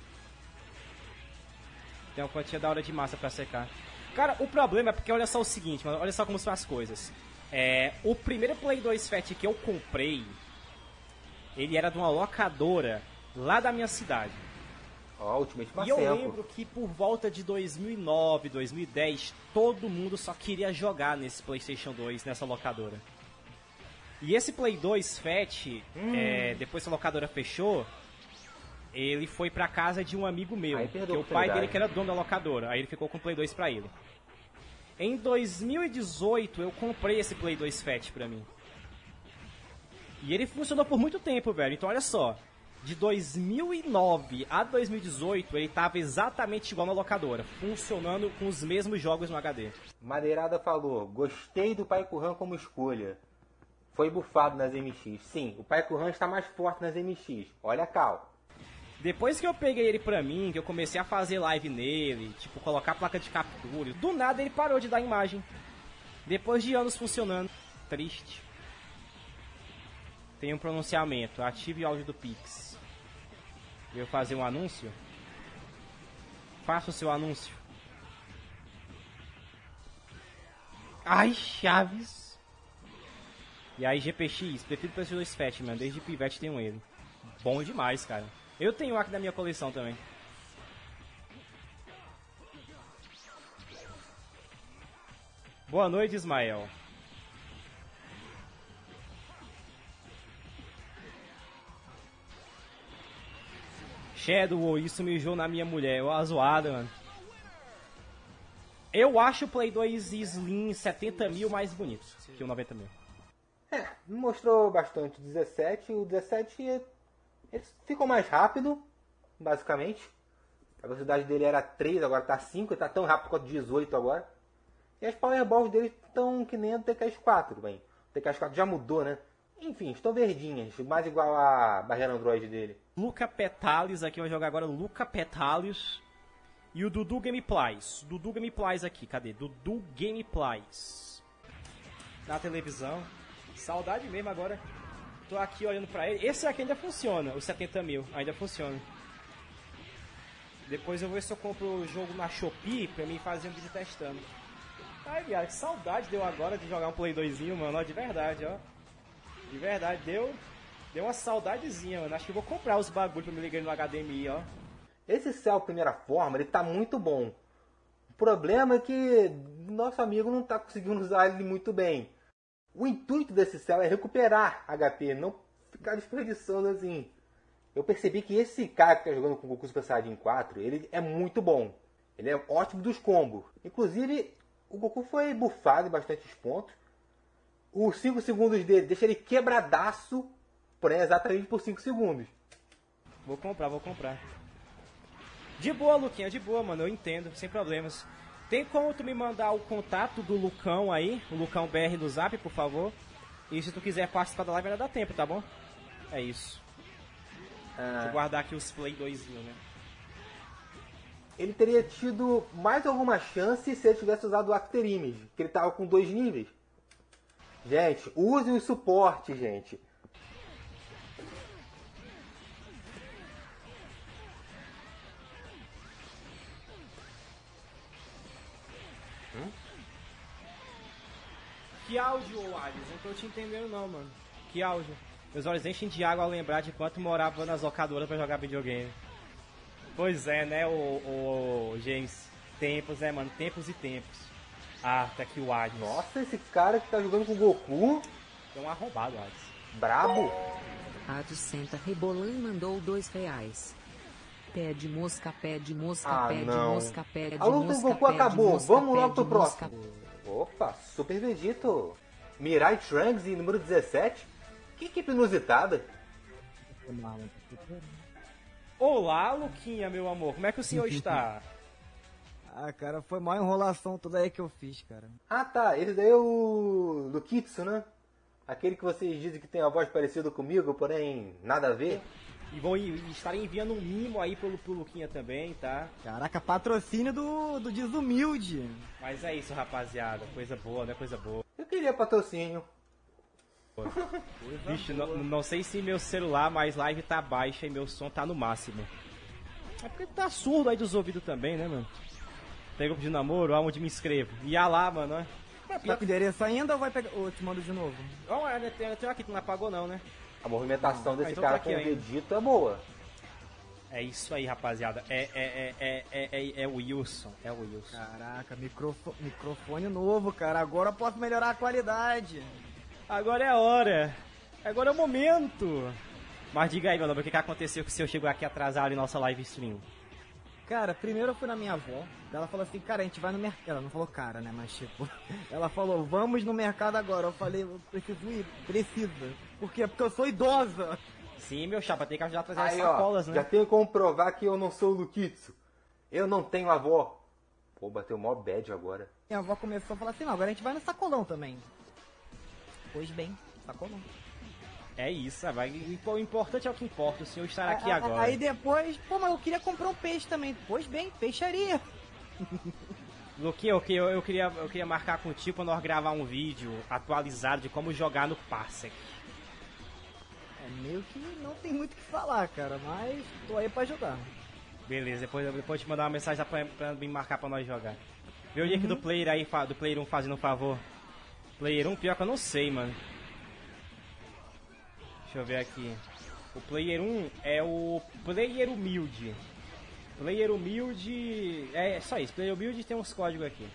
Tem uma quantia da hora de massa pra secar. Cara, o problema é porque olha só o seguinte, mano. Olha só como são as coisas. O primeiro Play 2 Fat que eu comprei, ele era de uma locadora lá da minha cidade. Ó, Ultimate E eu Passeco. lembro que por volta de 2009, 2010, todo mundo só queria jogar nesse PlayStation 2, nessa locadora. E esse Play 2 Fat, depois que a locadora fechou, ele foi pra casa de um amigo meu, que o pai dele que era dono da locadora, aí ele ficou com o Play 2 pra ele. Em 2018 eu comprei esse Play 2 Fat pra mim. E ele funcionou por muito tempo, velho. Então olha só, de 2009 a 2018 ele tava exatamente igual na locadora, funcionando com os mesmos jogos no HD. Madeirada falou, gostei do Pai Curran como escolha. Foi bufado nas MX. Sim, o Pai Curran está mais forte nas MX. Olha a Cal. Depois que eu peguei ele pra mim, que eu comecei a fazer live nele, tipo, colocar placa de captura, do nada ele parou de dar imagem. Depois de anos funcionando. Triste. Tem um pronunciamento. Ative o áudio do Pix. Eu fazer um anúncio? Faça o seu anúncio. Ai, Chaves. E aí, GPX, prefiro o PS2 Fat, mano. Desde pivete tenho ele. Bom demais, cara. Eu tenho aqui da minha coleção também. Boa noite, Ismael. Shadow, isso mijou na minha mulher. Eu zoada, mano. Eu acho o Play 2 Slim 70 mil mais bonito que o 90 mil. Mostrou bastante o 17. O 17 ele ficou mais rápido, basicamente. A velocidade dele era 3, agora tá 5, ele tá tão rápido quanto 18 agora. E as Powerballs dele estão que nem a do TKS4, bem. O TKS4 já mudou, né? Enfim, estão verdinhas, mais igual a barreira Android dele. Luca Petales, aqui vai jogar agora Luca Petales. E o Dudu Gameplays. Dudu Gameplays aqui, cadê? Dudu Gameplays. Na televisão. Saudade mesmo agora. Tô aqui olhando pra ele. Esse aqui ainda funciona, o 70 mil. Ainda funciona. Depois eu vou ver se eu compro o jogo na Shopee pra mim fazer um vídeo testando. Ai, viado, que saudade deu agora de jogar um Play 2zinho, mano. Ó, de verdade, ó. De verdade, deu uma saudadezinha, mano. Acho que eu vou comprar os bagulhos pra me ligar no HDMI, ó. Esse céu primeira forma, ele tá muito bom. O problema é que nosso amigo não tá conseguindo usar ele muito bem. O intuito desse céu é recuperar HP, não ficar desperdiçando assim. Eu percebi que esse cara que tá jogando com o Goku Super Saiyajin 4, ele é muito bom. Ele é ótimo dos combos. Inclusive, o Goku foi bufado em bastantes pontos. Os 5 segundos dele deixa ele quebradaço, porém exatamente por 5 segundos. Vou comprar. De boa, Luquinha, de boa, mano. Eu entendo, sem problemas. Tem como tu me mandar o contato do Lucão aí, o Lucão BR no Zap, por favor? E se tu quiser participar da live, ainda dá tempo, tá bom? É isso. Deixa eu guardar aqui os Play 2, né? Ele teria tido mais alguma chance se ele tivesse usado o After Image, que ele tava com 2 níveis. Gente, usem o suporte, gente. Que áudio, Alisson? Não tô te entendendo não, mano. Que áudio? Meus olhos enchem de água ao lembrar de quanto morava nas locadoras pra jogar videogame. Pois é, né, o James? Tempos, né, mano? Tempos e tempos. Ah, tá aqui o Alisson. Nossa, esse cara que tá jogando com o Goku. É um arrombado, Alisson. Brabo. Ades senta rebolando e mandou R$2. Pé de mosca, pé de mosca, Ah, pé de não. mosca, pé de A luta do mosca, Goku pé de acabou. mosca, Vamos pé logo pro de mosca. próximo. Opa, Super Vegito. Mirai Trunks em número 17. Que equipe inusitada. Olá, Luquinha, meu amor. Como é que o senhor está? Ah, cara, foi maior enrolação toda aí que eu fiz, cara. Ah, tá. Esse daí é o Lukitsu, né? Aquele que vocês dizem que tem a voz parecida comigo, porém nada a ver. E vou estar enviando um mimo aí pro Luquinha também, tá? Caraca, patrocínio do Desumilde. Mas é isso, rapaziada. Coisa boa, né? Coisa boa. Eu queria patrocínio. Bicho, não sei se meu celular, mas live tá baixa e meu som tá no máximo. É porque tá surdo aí dos ouvidos também, né, mano? Tem grupo de namoro, aonde me inscrevo. Ia lá, mano, né? Tá com o endereço ainda ou vai pegar. Ou te mando de novo? Ó, tem aqui, tu não apagou não, né? A movimentação desse então cara tá com aqui o ainda. Vegito é boa. É isso aí, rapaziada. É o Wilson. É o Wilson. Caraca, microfone novo, cara. Agora eu posso melhorar a qualidade. Agora é a hora. Agora é o momento. Mas diga aí, meu nome, o que aconteceu que o senhor chegou aqui atrasado em nossa live stream? Cara, primeiro eu fui na minha avó. Ela falou assim, cara, a gente vai no mercado. Ela não falou cara, né? Mas tipo, ela falou, vamos no mercado agora. Eu falei, eu preciso ir, precisa. Por quê? Porque eu sou idosa. Sim, meu chapa, tem que ajudar a trazer as Aí, sacolas, ó, né? já tenho como provar que eu não sou o Lukitsu. Eu não tenho avó. Pô, bateu mó bad agora. Minha avó começou a falar assim, não, agora a gente vai no sacolão também. Pois bem, sacolão. É isso, o importante é o que importa, o senhor estar aqui agora. Aí depois, pô, mas eu queria comprar um peixe também. Pois bem, peixaria. Luquinha, eu queria marcar contigo pra nós gravar um vídeo atualizado de como jogar no Parsec. É meio que não tem muito o que falar, cara, mas tô aí pra ajudar. Beleza, depois eu te mandar uma mensagem pra me marcar pra nós jogar. Vê o link do player aí, do player 1 fazendo um favor. Player 1, pior que eu não sei, mano. Deixa eu ver aqui. O Player 1 é o Player Humilde. Player Humilde... É só isso, Player Humilde tem uns códigos aqui.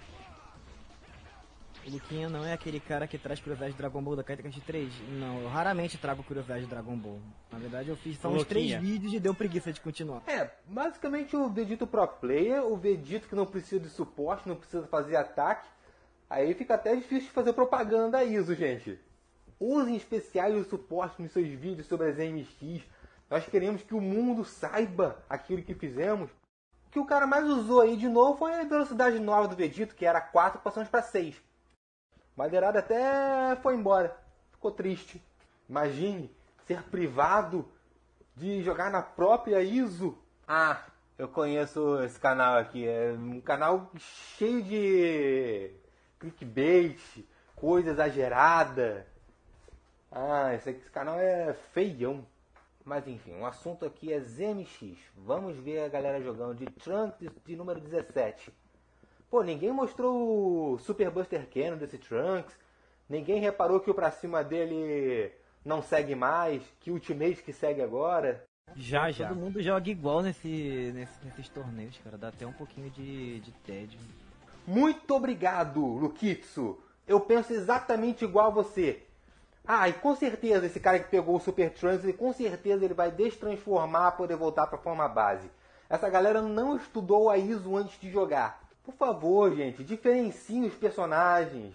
O Luquinha não é aquele cara que traz curiosidade de Dragon Ball da Kaitencast 3? Não, eu raramente trago curiosidade de Dragon Ball. Na verdade eu fiz só uns 3 vídeos e deu preguiça de continuar. É, basicamente o Vegito Pro Player, o Vegito que não precisa de suporte, não precisa fazer ataque. Aí fica até difícil de fazer propaganda da ISO, gente. usem especiais de suporte nos seus vídeos sobre as MX. Nós queremos que o mundo saiba aquilo que fizemos. O que o cara mais usou aí de novo foi a velocidade nova do Vegito, que era 4, passamos para 6. Madeirada até foi embora. Ficou triste. Imagine ser privado de jogar na própria ISO. Ah, eu conheço esse canal aqui. É um canal cheio de clickbait, coisa exagerada. Ah, esse canal é feião. Mas enfim, o assunto aqui é ZMX. Vamos ver a galera jogando de Trunks de número 17. Pô, ninguém mostrou o Super Buster Cannon desse Trunks. Ninguém reparou que o pra cima dele não segue mais, que o Ultimate que segue agora. Já. Todo mundo joga igual nesses torneios, cara. Dá até um pouquinho de tédio. Muito obrigado, Lukitsu. Eu penso exatamente igual a você. Ah, e com certeza esse cara que pegou o Super Trunks, com certeza ele vai destransformar para poder voltar para a forma base. Essa galera não estudou a ISO antes de jogar. Por favor, gente, diferenciem os personagens.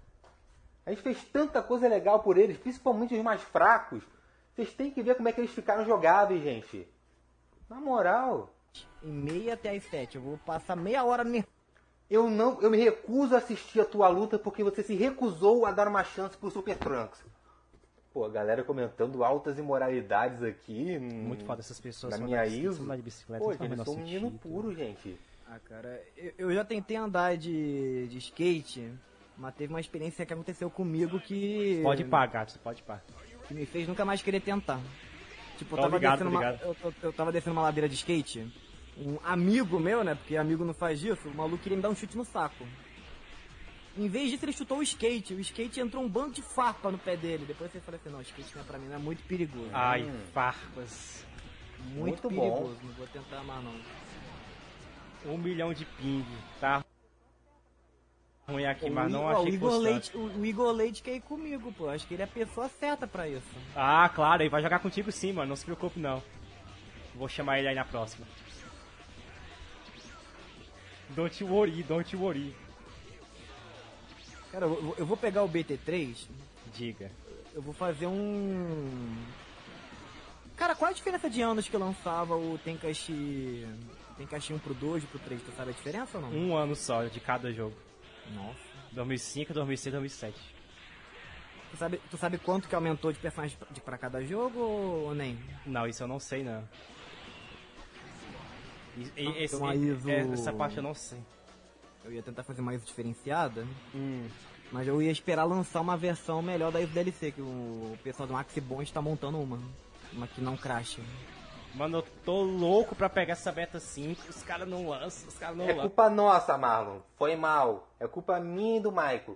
A gente fez tanta coisa legal por eles, principalmente os mais fracos. Vocês têm que ver como é que eles ficaram jogáveis, gente. Na moral. Em meia até as 7. Eu vou passar meia hora no mercado. Eu me recuso a assistir a tua luta porque você se recusou a dar uma chance pro Super Trunks. Pô, a galera comentando altas imoralidades aqui. Muito foda essas pessoas. Na minha ISO. De bicicleta, Pô, eles são um menino puro, gente. Ah, cara, eu já tentei andar de skate, mas teve uma experiência que aconteceu comigo que... Pode pagar, você pode pagar. Que me fez nunca mais querer tentar. Tipo, Obrigado. eu tava descendo uma ladeira de skate, um amigo meu, né, porque amigo não faz isso, o maluco queria me dar um chute no saco. Em vez disso, ele chutou o skate entrou um bando de farpa no pé dele. Depois eu falei assim, não, o skate não é pra mim, não é muito perigoso. Ai, farpas. Muito perigoso, bom. não vou tentar mais não. 1 milhão de ping, tá? Ruim aqui, mas não O achei Igor constante. o Igor Leite quer ir comigo, pô. Acho que ele é a pessoa certa pra isso. Ah, claro, ele vai jogar contigo sim, mano. Não se preocupe, não. Vou chamar ele aí na próxima. Don't worry. Cara, eu vou pegar o BT3. Diga. Eu vou fazer um... Cara, qual a diferença de anos que eu lançava o Tenkaichi 1 pro 2 e pro 3? Tu sabe a diferença ou não? Um ano só de cada jogo. Nossa. 2005, 2006, 2007. Tu sabe quanto que aumentou de personagens pra cada jogo ou nem? Não, isso eu não sei, não. Essa parte eu não sei. Eu ia tentar fazer uma ISO diferenciada, mas eu ia esperar lançar uma versão melhor da ISO DLC, que o pessoal do Maxi Bond está montando uma que não crashe. Mano, eu tô louco pra pegar essa beta 5, os caras não lançam, É culpa nossa, Marlon. Foi mal. É culpa minha e do Michael.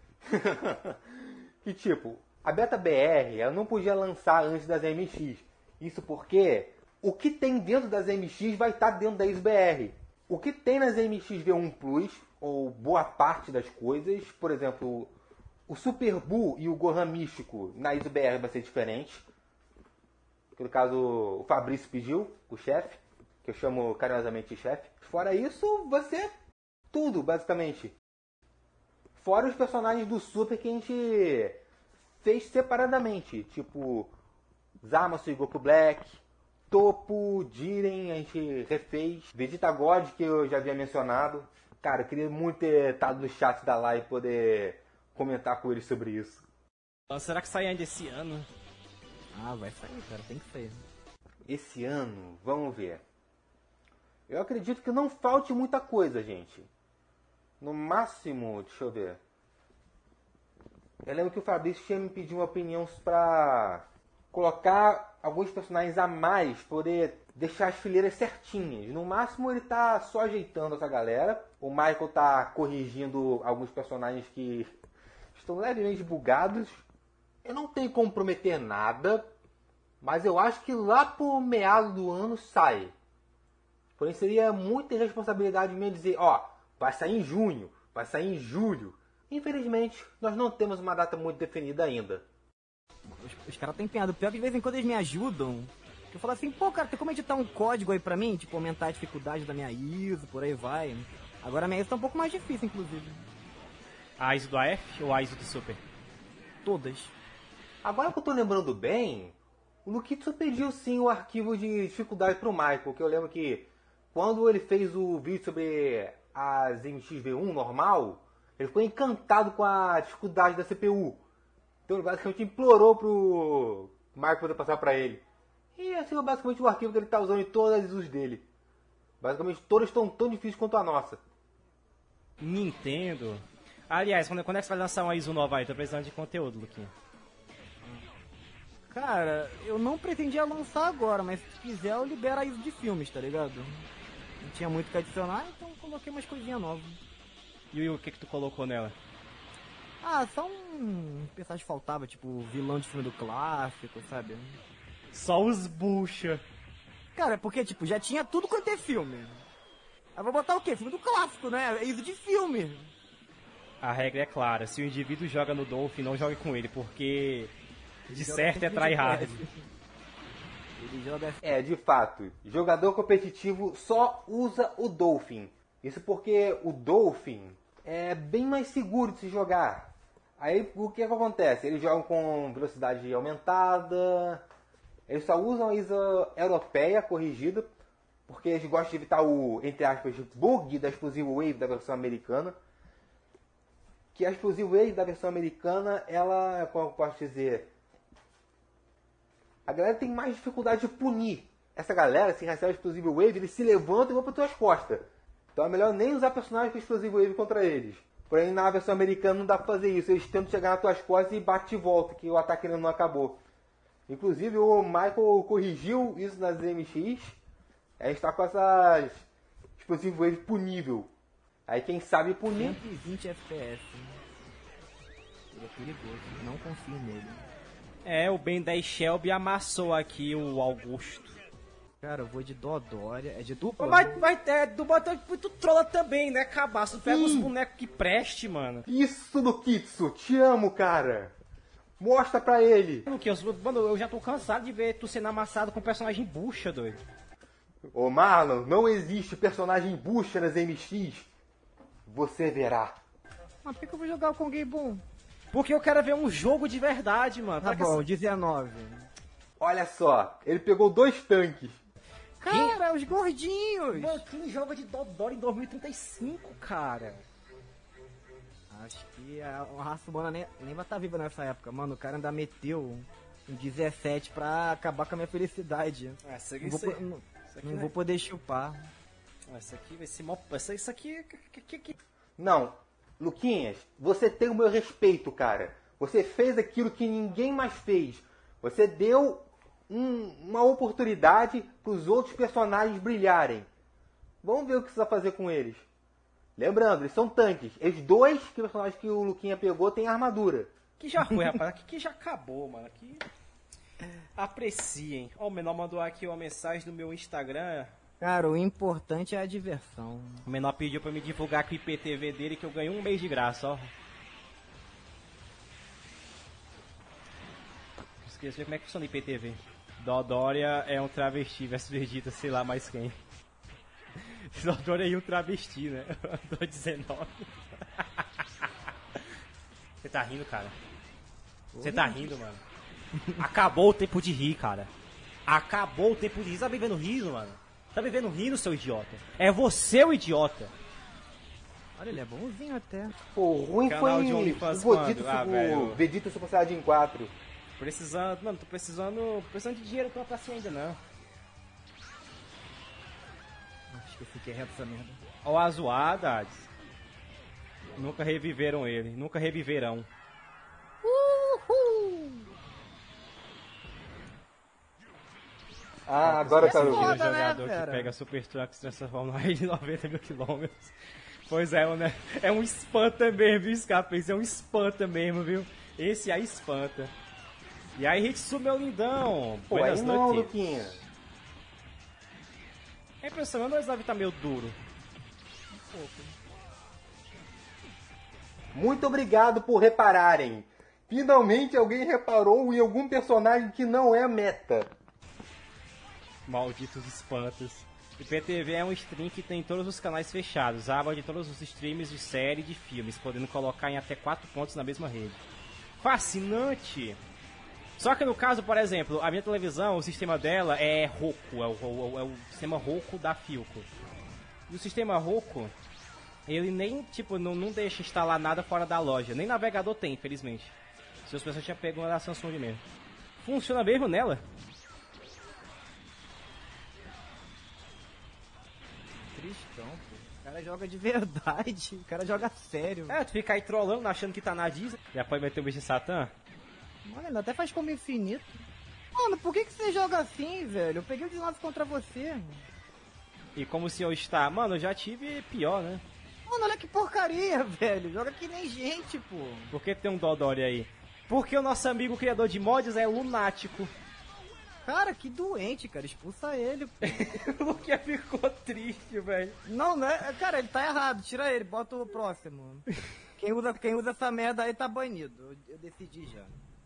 Que tipo, a beta BR, ela não podia lançar antes das MX. Isso porque o que tem dentro das MX vai estar dentro da ISO BR. O que tem nas MX V1 Plus, ou boa parte das coisas, por exemplo, o Super Buu e o Gohan Místico na ISO BR vai ser diferente. Que no caso o Fabrício pediu, o chefe, que eu chamo carinhosamente de chefe. Fora isso, vai ser tudo, basicamente. Fora os personagens do Super que a gente fez separadamente, tipo Zamasu e Goku Black, Topo, Jiren, a gente refez. Vegeta God, que eu já havia mencionado. Cara, eu queria muito ter estado no chat da live e poder comentar com eles sobre isso. Será que sai ainda esse ano? Ah, vai sair, cara, tem que sair. Esse ano, vamos ver. Eu acredito que não falte muita coisa, gente. No máximo, deixa eu ver. Eu lembro que o Fabrício tinha me pedido uma opinião pra colocar alguns personagens a mais, poder deixar as fileiras certinhas. No máximo ele tá só ajeitando essa galera. O Michael tá corrigindo alguns personagens que estão levemente bugados. Eu não tenho como prometer nada, mas eu acho que lá pro meado do ano sai. Porém seria muita irresponsabilidade minha dizer, ó, vai sair em junho, vai sair em julho. Infelizmente, nós não temos uma data muito definida ainda. Os caras estão empenhados. Pior que de vez em quando eles me ajudam. Eu falo assim, pô, cara, tem como editar um código aí pra mim? Tipo, aumentar a dificuldade da minha ISO, por aí vai. Agora a minha ISO tá um pouco mais difícil, inclusive. A ISO do AF ou a ISO do Super? Todas. Agora que eu tô lembrando bem, o Lukitsu pediu sim o arquivo de dificuldade pro Michael, que eu lembro que quando ele fez o vídeo sobre as MXV1 normal, ele ficou encantado com a dificuldade da CPU. Então ele basicamente implorou pro Michael poder passar pra ele. E esse é basicamente o arquivo que ele tá usando em todas as usos dele. Basicamente todas estão tão difíceis quanto a nossa. Nintendo. Aliás, quando é que você vai lançar uma ISO nova aí? Tô precisando de conteúdo, Luquinha. Cara, eu não pretendia lançar agora, mas se quiser eu libero a ISO de filmes, tá ligado? Não tinha muito o que adicionar, então coloquei umas coisinhas novas. E o que tu colocou nela? Ah, só um personagem faltava, tipo, vilão de filme do clássico, sabe? Só os bucha. Cara, porque, tipo, já tinha tudo quanto é filme. Aí vou botar o quê? Filme do clássico, né? É ISO de filme. A regra é clara, se o indivíduo joga no Dolphin, não jogue com ele, porque de certo é sempre tryhard. Ele joga... É, de fato, jogador competitivo só usa o Dolphin. Isso porque o Dolphin é bem mais seguro de se jogar. Aí o que acontece? Eles jogam com velocidade aumentada, eles só usam a ISO europeia corrigida, porque eles gostam de evitar o, entre aspas, bug da Explosive Wave da versão americana. Que a Explosive Wave da versão americana, ela, como eu posso dizer, a galera tem mais dificuldade de punir. Essa galera, se recebe a Explosive Wave, eles se levantam e vão para tuas costas. Então é melhor nem usar personagens com Explosive Wave contra eles. Porém, na versão americana não dá pra fazer isso. Eles tentam chegar nas tuas costas e bate de volta, que o ataque ainda não acabou. Inclusive, o Michael corrigiu isso nas MX. A gente tá com essas Explosive Wave punível. Aí quem sabe punir... 120 FPS. Ele é perigoso, não confio nele. É, o Ben 10 Shelby amassou aqui o Augusto. Cara, eu vou de Dodória, é de dupla. Do botão tu trola também, né, cabaço? Pega os bonecos que preste, mano. Isso, Lukitsu! Te amo, cara! Mostra pra ele! Mano, eu já tô cansado de ver tu sendo amassado com personagem bucha, doido. Ô Marlon, não existe personagem bucha nas MX. Você verá. Mas por que eu vou jogar com alguém bom? Porque eu quero ver um jogo de verdade, mano. Tá bom, 19. Olha só, ele pegou 2 tanques. Cara, os gordinhos! Mano, quem joga de Dodora em 2035, cara? Acho que a raça humana nem vai estar viva nessa época. Mano, o cara ainda meteu um 17 pra acabar com a minha felicidade. Não vou poder chupar. Essa aqui vai ser mó... Isso aqui... Não, Luquinhas, você tem o meu respeito, cara. Você fez aquilo que ninguém mais fez. Você deu uma oportunidade para os outros personagens brilharem. Vamos ver o que você vai fazer com eles. Lembrando, eles são tanques. Os 2 personagens que o Luquinha pegou têm armadura. Que já foi, rapaz. Que já acabou, mano. Que... Apreciem. Ó, o menor mandou aqui uma mensagem no meu Instagram. Cara, o importante é a diversão. O menor pediu pra me divulgar com o IPTV dele que eu ganhei um mês de graça, ó. Esqueci de ver como é que funciona o IPTV. Dodória é um travesti versus Vegeta, sei lá mais quem. Dodória é um travesti, né? Andou 19. Você tá rindo, cara? Você tá rindo, mano? Acabou o tempo de rir, cara. Acabou o tempo de rir. Você tá vivendo riso, mano? Tá vivendo rindo, seu idiota? É você o idiota. Olha, ele é bonzinho até. Pô, o ruim foi o Vegeta Super Saiyajin 4. Precisando, mano, tô precisando de dinheiro pra passear ainda não. Acho que eu fiquei reto essa merda. Ó, a zoada, Hades. Nunca reviveram ele, nunca reviverão. Uhul! Ah, agora eu quero Aquele ver. jogador né, que pega Super Trunks e transforma no raio de 90 mil quilômetros. Pois é, né? É um espanta mesmo, viu, Scarpa? Esse é um espanta mesmo, viu? Esse aí espanta. E aí, Hitsu, meu lindão. Pô, Buenas aí não, noites. Luquinha. É impressionante, mas deve estar meio duro. Um pouco. Muito obrigado por repararem. Finalmente alguém reparou em algum personagem que não é meta. Malditos espantos. IPTV é um stream que tem todos os canais fechados, aba de todos os streams de série e de filmes, podendo colocar em até 4 pontos na mesma rede. Fascinante! Só que no caso, por exemplo, a minha televisão, o sistema dela é Roku, é o sistema Roku da Philco. E o sistema Roku, ele nem, tipo, não deixa instalar nada fora da loja. Nem navegador tem, infelizmente. Se as pessoas tinham pego uma da Samsung mesmo. Funciona mesmo nela? Tristão, pô. O cara joga de verdade, o cara joga sério. É, tu fica aí trollando, achando que tá na Disney. Já pode meter o bicho de Satã? Mano, ele até faz como infinito. Mano, por que você joga assim, velho? Eu peguei o 19 contra você. E como o senhor está? Mano, eu já tive pior, né? Mano, olha que porcaria, velho. Joga que nem gente, pô. Por que tem um Dodori aí? Porque o nosso amigo criador de mods é lunático. Cara, que doente, cara. Expulsa ele, pô. O Luquinha ficou triste, velho. Não, né? Cara, ele tá errado. Tira ele, bota o próximo. Quem usa essa merda aí tá banido. Eu decidi já.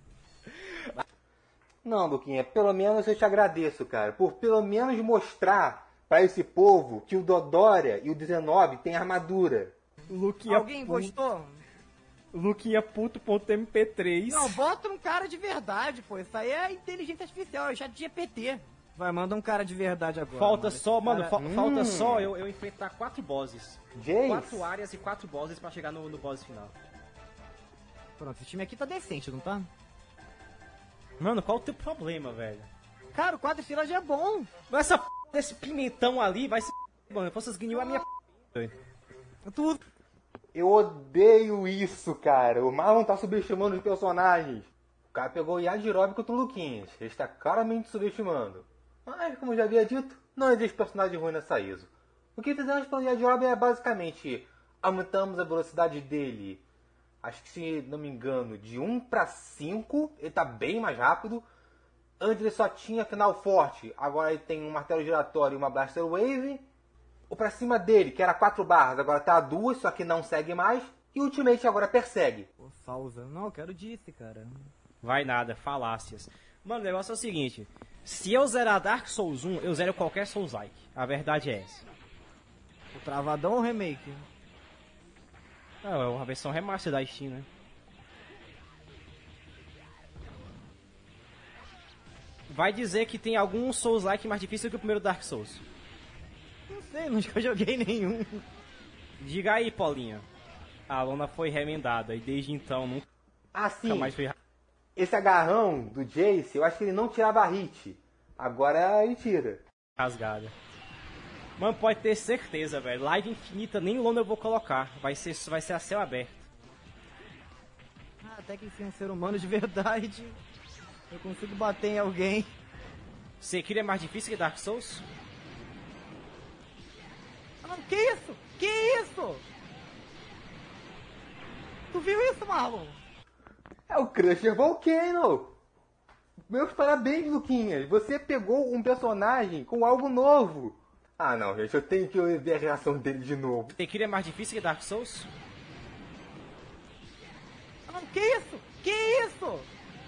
Não, Luquinha, pelo menos eu te agradeço, cara, por pelo menos mostrar pra esse povo que o Dodoria e o 19 tem armadura. Luquinha Alguém gostou? Luquinha puto.mp3. Não, bota um cara de verdade, pô. Isso aí é inteligência artificial, é chat GPT. Vai, manda um cara de verdade agora. Falta só, mano, cara... falta só eu enfrentar 4 bosses. Jace. 4 áreas e 4 bosses pra chegar no boss final. Pronto, esse time aqui tá decente, não tá? Mano, qual o teu problema, velho? Cara, o quadrifila já é bom. Mas essa p desse pimentão ali vai se mano, vocês ganham a minha p. Tu... Eu odeio isso, cara. O Marlon tá subestimando os personagens. O cara pegou o Yajirobe contra o Luquinhas. Ele está claramente subestimando. Mas, como eu já havia dito, não existe personagem ruim nessa ISO. O que fizemos pelo Yajirobe é basicamente aumentamos a velocidade dele. Acho que, se não me engano, de 1 para 5, ele tá bem mais rápido. Antes ele só tinha final forte, agora ele tem um martelo giratório e uma Blaster Wave. O pra cima dele, que era 4 barras, agora tá a 2, só que não segue mais. E o Ultimate agora persegue. Pô, Salsa. Não, eu quero disso, cara. Vai nada, falácias. Mano, o negócio é o seguinte. Se eu zerar Dark Souls 1, eu zero qualquer Souls-like. A verdade é essa. O Travadão ou o Remake? É uma versão remaster da Steam, né? Vai dizer que tem algum Souls-like mais difícil que o primeiro Dark Souls. Não sei, nunca joguei nenhum. Diga aí, Paulinha. A lona foi remendada e desde então nunca Assim, mais foi... esse agarrão do Jace, eu acho que ele não tirava hit. Agora ele tira. rasgada. Mano, pode ter certeza, velho. Live infinita, nem lona eu vou colocar. Vai ser a céu aberto. Ah, até que enfim, um ser humano de verdade. Eu consigo bater em alguém. Sekiro é mais difícil que Dark Souls? Ah, que isso? Que isso? Tu viu isso, Marlon? É o Crusher Volcano. Meus parabéns, Luquinhas. Você pegou um personagem com algo novo. Ah, não, gente. Eu tenho que ver a reação dele de novo. Sekiro é mais difícil que Dark Souls? Ah, que isso? Que isso?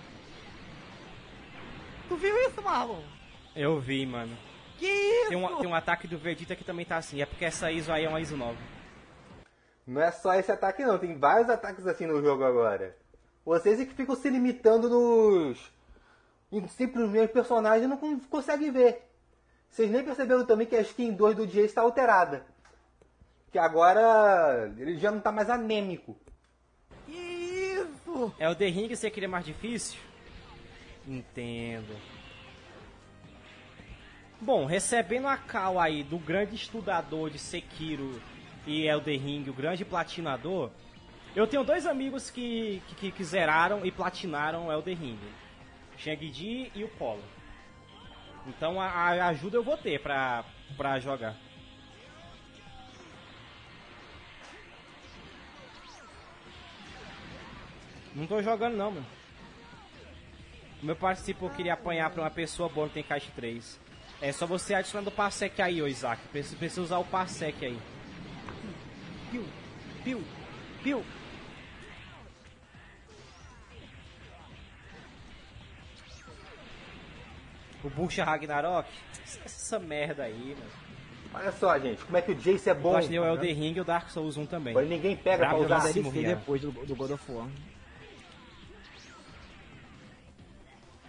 Tu viu isso, Marlon? Eu vi, mano. Que isso? Tem um ataque do Vegeta que também tá assim. É porque essa ISO aí é uma ISO nova. Não é só esse ataque, não. Tem vários ataques assim no jogo agora. Vocês é que ficam se limitando nos... sempre nos mesmos personagens e não conseguem ver. Vocês nem perceberam também que a skin 2 do Jace está alterada. Que agora ele já não tá mais anêmico. Que isso? É o The Ring que você queria mais difícil? Entendo. Bom, recebendo a call aí do grande estudador de Sekiro e Elden Ring, o grande platinador, eu tenho dois amigos que zeraram e platinaram Elden Ring. O Shang-Di e o Polo. Então a ajuda eu vou ter pra jogar. Não tô jogando não, mano. O meu participo queria apanhar pra uma pessoa boa, não tem caixa 3. É só você adicionando o Parsec aí, ô Isaac. Precisa usar o Parsec aí. Piu, piu, piu. O Bucha Ragnarok? Essa merda aí, mano. Olha só, gente, como é que o Jace é bom. Eu acho que o Elden Ring e o Dark Souls 1 também. Agora ninguém pega pra Brabo usar. Máximo DLC Rian. depois do God of War.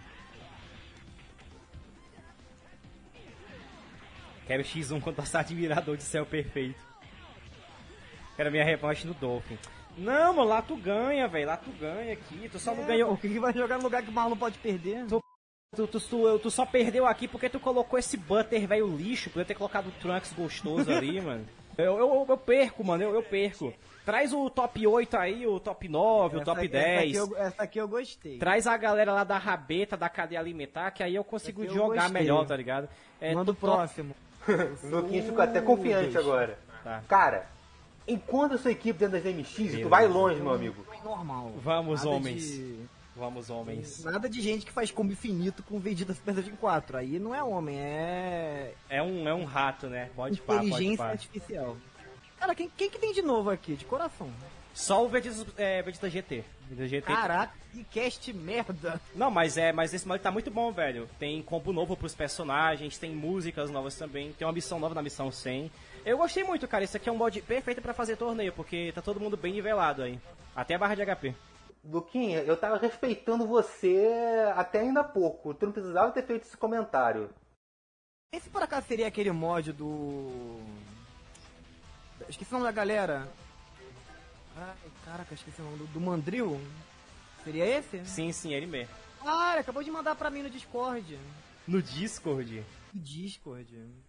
Quero X1 contra esse admirador de céu perfeito. Quero minha revanche no Dolphin. Não, mano, lá tu ganha, velho. Lá tu ganha aqui. Tu só não ganhou. Por que vai jogar no lugar que o Marlon pode perder? Tu só perdeu aqui porque tu colocou esse Butter, velho, lixo. Podia ter colocado o Trunks gostoso ali, mano. Eu perco, mano. Eu perco. Traz o top 8 aí, o top 9, o top 10. Essa aqui eu gostei. Traz a galera lá da rabeta, da cadeia alimentar, que aí eu consigo jogar melhor, tá ligado? Manda o próximo. O Luquinha ficou até confiante agora. Tá. Cara, enquanto a sua equipe dentro das MX, tu vai longe, meu amigo. Normal. Vamos, Nada homens. de- Vamos, homens. Nada de gente que faz combo infinito com Vegeta Super Saiyajin 4. Aí não é homem, é É um rato, né? Pode pá, pode inteligência pá. artificial. Cara, quem que tem de novo aqui? De coração. Só o Vegeta GT. Vegeta GT. Caraca, que cast merda. Não, mas esse mod tá muito bom, velho. Tem combo novo pros personagens, tem músicas novas também, tem uma missão nova na missão 100. Eu gostei muito, cara. Isso aqui é um mod perfeito pra fazer torneio, porque tá todo mundo bem nivelado aí. Até a barra de HP. Luquinha, eu tava respeitando você até ainda há pouco. Tu não precisava ter feito esse comentário. Esse por acaso seria aquele mod do... Esqueci o nome da galera. Ai, caraca, esqueci o nome do Mandril. Seria esse? Sim, ele mesmo. Ah, ele acabou de mandar pra mim no Discord. No Discord. No Discord.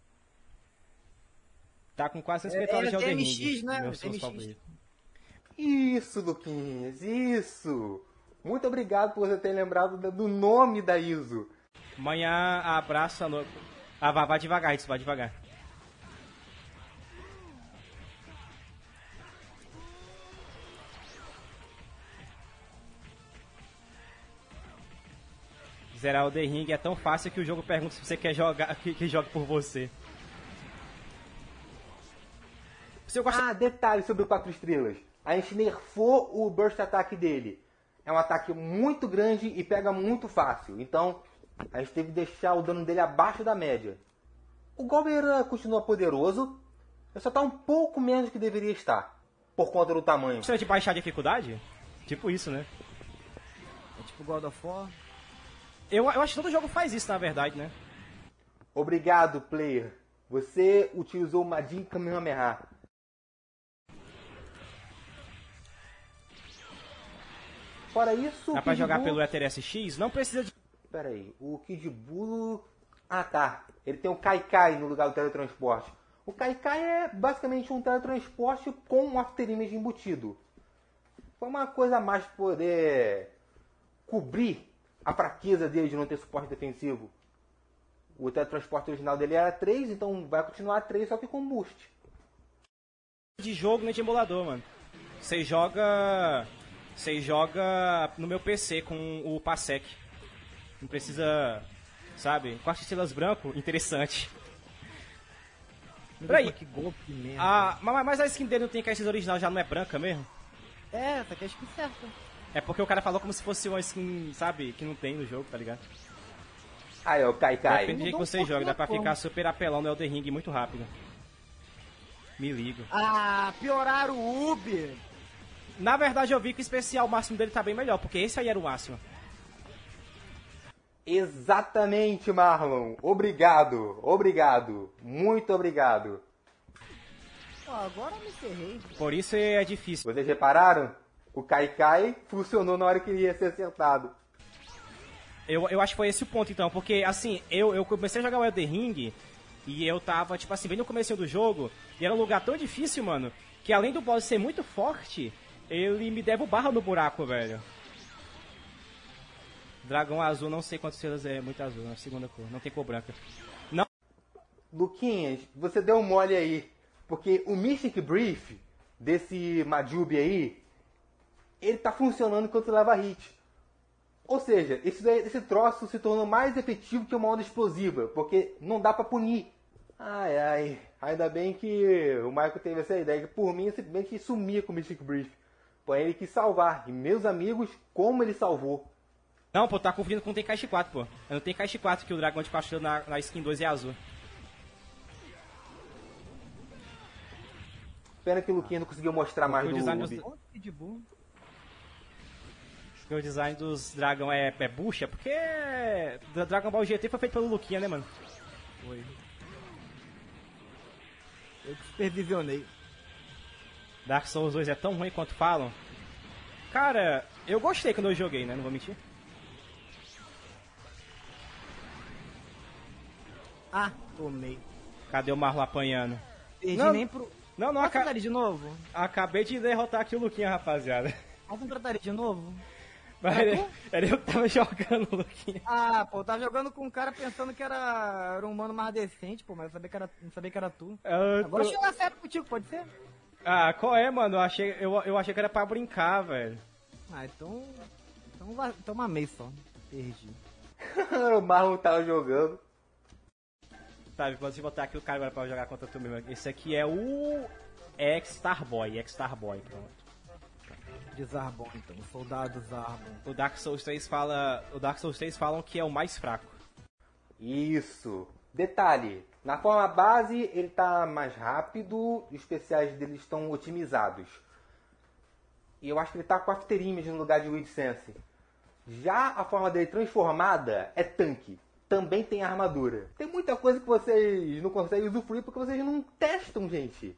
Tá com quase 150 horas de Elden MX, Ring. né? Meu Souls MX. favorito. Isso, Luquinhas, isso. Muito obrigado por você ter lembrado do nome da ISO. Amanhã abraço a no... Ah, vai devagar, isso, vai devagar. Zerar o The Ring é tão fácil que o jogo pergunta se você quer jogar, que jogue por você. Se eu gosto... Ah, detalhe sobre o 4 estrelas. A gente nerfou o burst attack dele. É um ataque muito grande e pega muito fácil. Então, a gente teve que deixar o dano dele abaixo da média. O Golberan continua poderoso, só está um pouco menos do que deveria estar, por conta do tamanho. Precisa de baixar a dificuldade? Tipo isso, né? É tipo God of War. Eu acho que todo jogo faz isso, na verdade, né? Obrigado, player. Você utilizou o Majin Kamehameha. Fora isso... Dá pra Kid jogar Buu- pelo Ether SX? Não precisa de... Pera aí, o Kid Buu... Ah, tá. Ele tem o Kaikai no lugar do teletransporte. O Kaikai é basicamente um teletransporte com um After Image embutido. Foi uma coisa a mais pra poder cobrir a fraqueza dele de não ter suporte defensivo. O teletransporte original dele era 3, então vai continuar 3, só que com boost. de jogo nem de emulador, mano. Você joga no meu PC com o PASEC. Não precisa, sabe? 4 estrelas branco, interessante. Peraí. Que golpe de merda. Mas a skin dele não tem caixa original, já não é branca mesmo? É, essa aqui é a skin certa. É porque o cara falou como se fosse uma skin, sabe, que não tem no jogo, tá ligado? Aí, ó, o Kaikai. Depende do jeito que você joga, dá pra ficar super apelão no Elden Ring muito rápido. Me ligo. Ah, pioraram o Ubi. Na verdade eu vi que o especial máximo dele tá bem melhor, porque esse aí era o máximo. Exatamente, Marlon. Obrigado, obrigado. Muito obrigado. Pô, agora eu me ferrei. Por isso é difícil. Vocês repararam? O Kaikai funcionou na hora que ele ia ser acertado. Eu acho que foi esse o ponto, então, porque, assim, eu comecei a jogar o Elden Ring e eu tava, tipo assim, bem no começo do jogo, e era um lugar tão difícil, mano, que além do boss ser muito forte, ele me derrubava no buraco, velho. Dragão azul, não sei quantas estrelas é, muito azul, na segunda cor, não tem cor branca. Não. Luquinhas, você deu um mole aí, porque o Mystic Brief desse Majubi aí, ele tá funcionando enquanto leva hit. Ou seja, esse troço se tornou mais efetivo que uma onda explosiva, porque não dá pra punir. Ai, ai, ainda bem que o Michael teve essa ideia, que por mim eu simplesmente sumia com o Mystic Brief. Porém, ele quis salvar, e meus amigos, como ele salvou. Não, pô, tá confundindo com o Tenkaichi 4, pô. Eu não tenho Tenkaichi 4, que o dragão de pastor na skin 2 é azul. Pena que o Luquinha não conseguiu mostrar mais o do design Ubi. De boa. Porque o design dos dragão é bucha, porque Dragon Ball GT foi feito pelo Luquinha, né, mano? Foi. Eu que supervisionei. Dark Souls 2 é tão ruim quanto falam? Cara, eu gostei quando eu joguei, né? Não vou mentir. Ah, tomei. Cadê o Marlon apanhando? Perdi Não. nem pro... Não, Posso tentar de novo? Acabei de derrotar aqui o Luquinha, rapaziada. Posso tentar de novo? Mas era eu que tava jogando o Luquinha. Ah, pô, eu tava jogando com um cara pensando que era um humano mais decente, pô, mas eu sabia que não sabia que era tu. Agora deixa eu jogar sério contigo, pode ser? Ah, qual é, mano? Eu achei que era pra brincar, velho. Ah, então mamei só. Perdi. O Marlon tava jogando. Tá, vou botar aqui o cara agora pra jogar contra tu mesmo. Esse aqui é o X-Starboy, pronto. De Zarbon, então, o soldado Zarbon. O Dark Souls 3 falam que é o mais fraco. Isso. Detalhe, na forma base ele tá mais rápido, os especiais dele estão otimizados. E eu acho que ele tá com After Image no lugar de Wind Sense. Já a forma dele transformada é tanque. Também tem armadura. Tem muita coisa que vocês não conseguem usufruir porque vocês não testam, gente.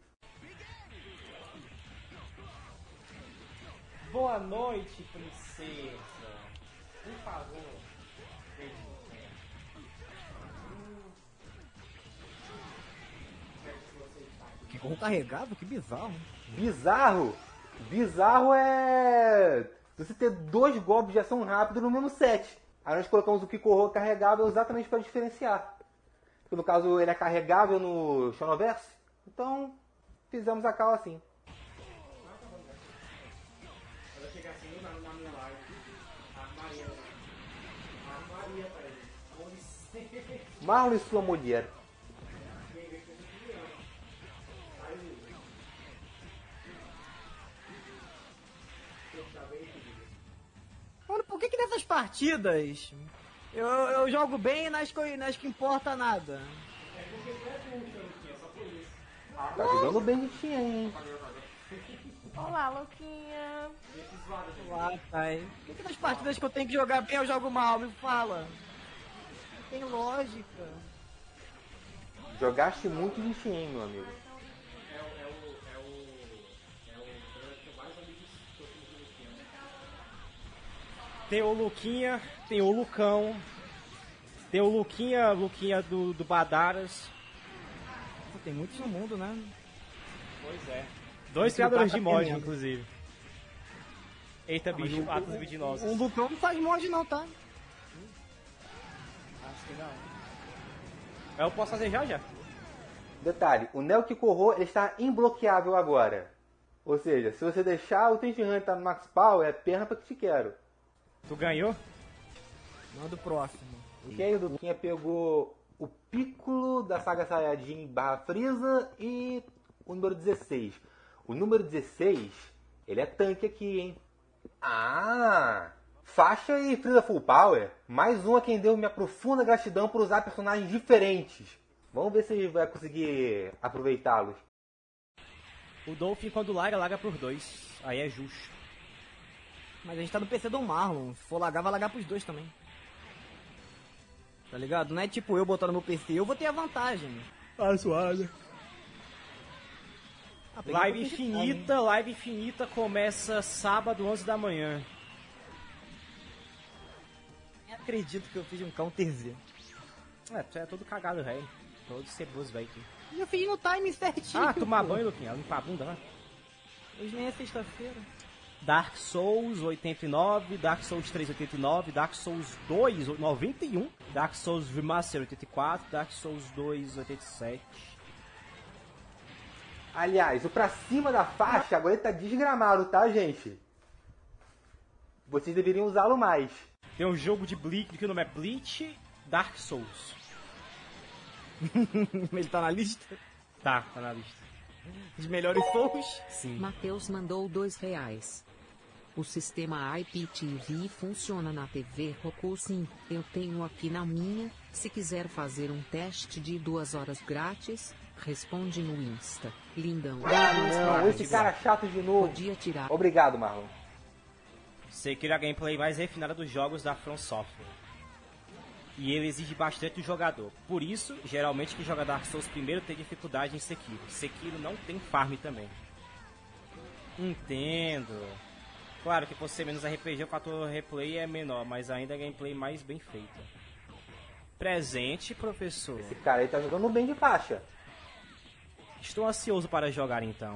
Boa noite, princesa. Por favor. Que corro carregado? Que bizarro. Bizarro? Bizarro é você ter 2 golpes de ação rápido no mesmo set. Aí nós colocamos o Kikorro carregável exatamente para diferenciar. Porque no caso ele é carregável no Xenoverse, então fizemos a cala assim. Marlon e sua mulher. Mano, por que nessas partidas eu jogo bem e nas que importa nada? Tá jogando bem de tinha, hein? Olá, Luquinha. Lá, pai. Por que nas partidas que eu tenho que jogar bem eu jogo mal? Me fala. Não tem lógica. Jogaste muito de Shen, meu amigo. Tem o Luquinha, tem o Lucão, tem o Luquinha do Badaras. Pô, tem muitos no mundo, né? Pois é. 2 criadores de mod, inclusive. Eita, bicho, atos libidinosos. O Lucão não faz mod não, tá? Acho que não. Eu posso fazer já? Detalhe, o Neo Kikorro ele está imbloqueável agora. Ou seja, se você deixar o Tenshin Han estar no Max Power, é perna pra que te quero. Tu ganhou? Manda o próximo. E aí o Duquinha pegou o Piccolo da saga Saiyajin barra Frieza e o número 16. O número 16, ele é tanque aqui, hein? Ah! Faixa e Frieza Full Power. Mais um a quem deu minha profunda gratidão por usar personagens diferentes. Vamos ver se ele vai conseguir aproveitá-los. O Dolphin quando larga por 2. Aí é justo. Mas a gente tá no PC do Marlon. Se for lagar, vai lagar pros 2 também. Tá ligado? Não é tipo eu botar no meu PC, eu vou ter a vantagem. Ah, suave. Live infinita, infinita começa sábado, 11 da manhã. Nem acredito que eu fiz um counterzinho. Tu é todo cagado, velho. Todo ceboso, velho. E eu fiz no time certinho. Tomar banho, Luquinha. Limpar a bunda, né? Hoje nem é sexta-feira. Dark Souls 89, Dark Souls 3 89, Dark Souls 2 91, Dark Souls Remaster 84, Dark Souls 2 87. Aliás, o pra cima da faixa agora ele tá desgramado, tá, gente? Vocês deveriam usá-lo mais. Tem um jogo de Bleach, que o nome é Bleach Dark Souls. Ele tá na lista? Tá na lista. Os melhores Souls? Sim. Matheus mandou R$2. O sistema IPTV funciona na TV Roku sim. Eu tenho aqui na minha. Se quiser fazer um teste de 2 horas grátis, responde no Insta. Lindão. Não, esse cara chato de novo. Podia tirar. Obrigado, Marlon. Sekiro a gameplay mais refinada dos jogos da From Software. E ele exige bastante do jogador. Por isso, geralmente quem joga Dark Souls primeiro tem dificuldade em Sekiro. Sekiro não tem farm também. Entendo. Claro que por ser menos RPG, o fator replay é menor, mas ainda é gameplay mais bem feita. Presente, professor. Esse cara aí tá jogando bem de faixa. Estou ansioso para jogar então.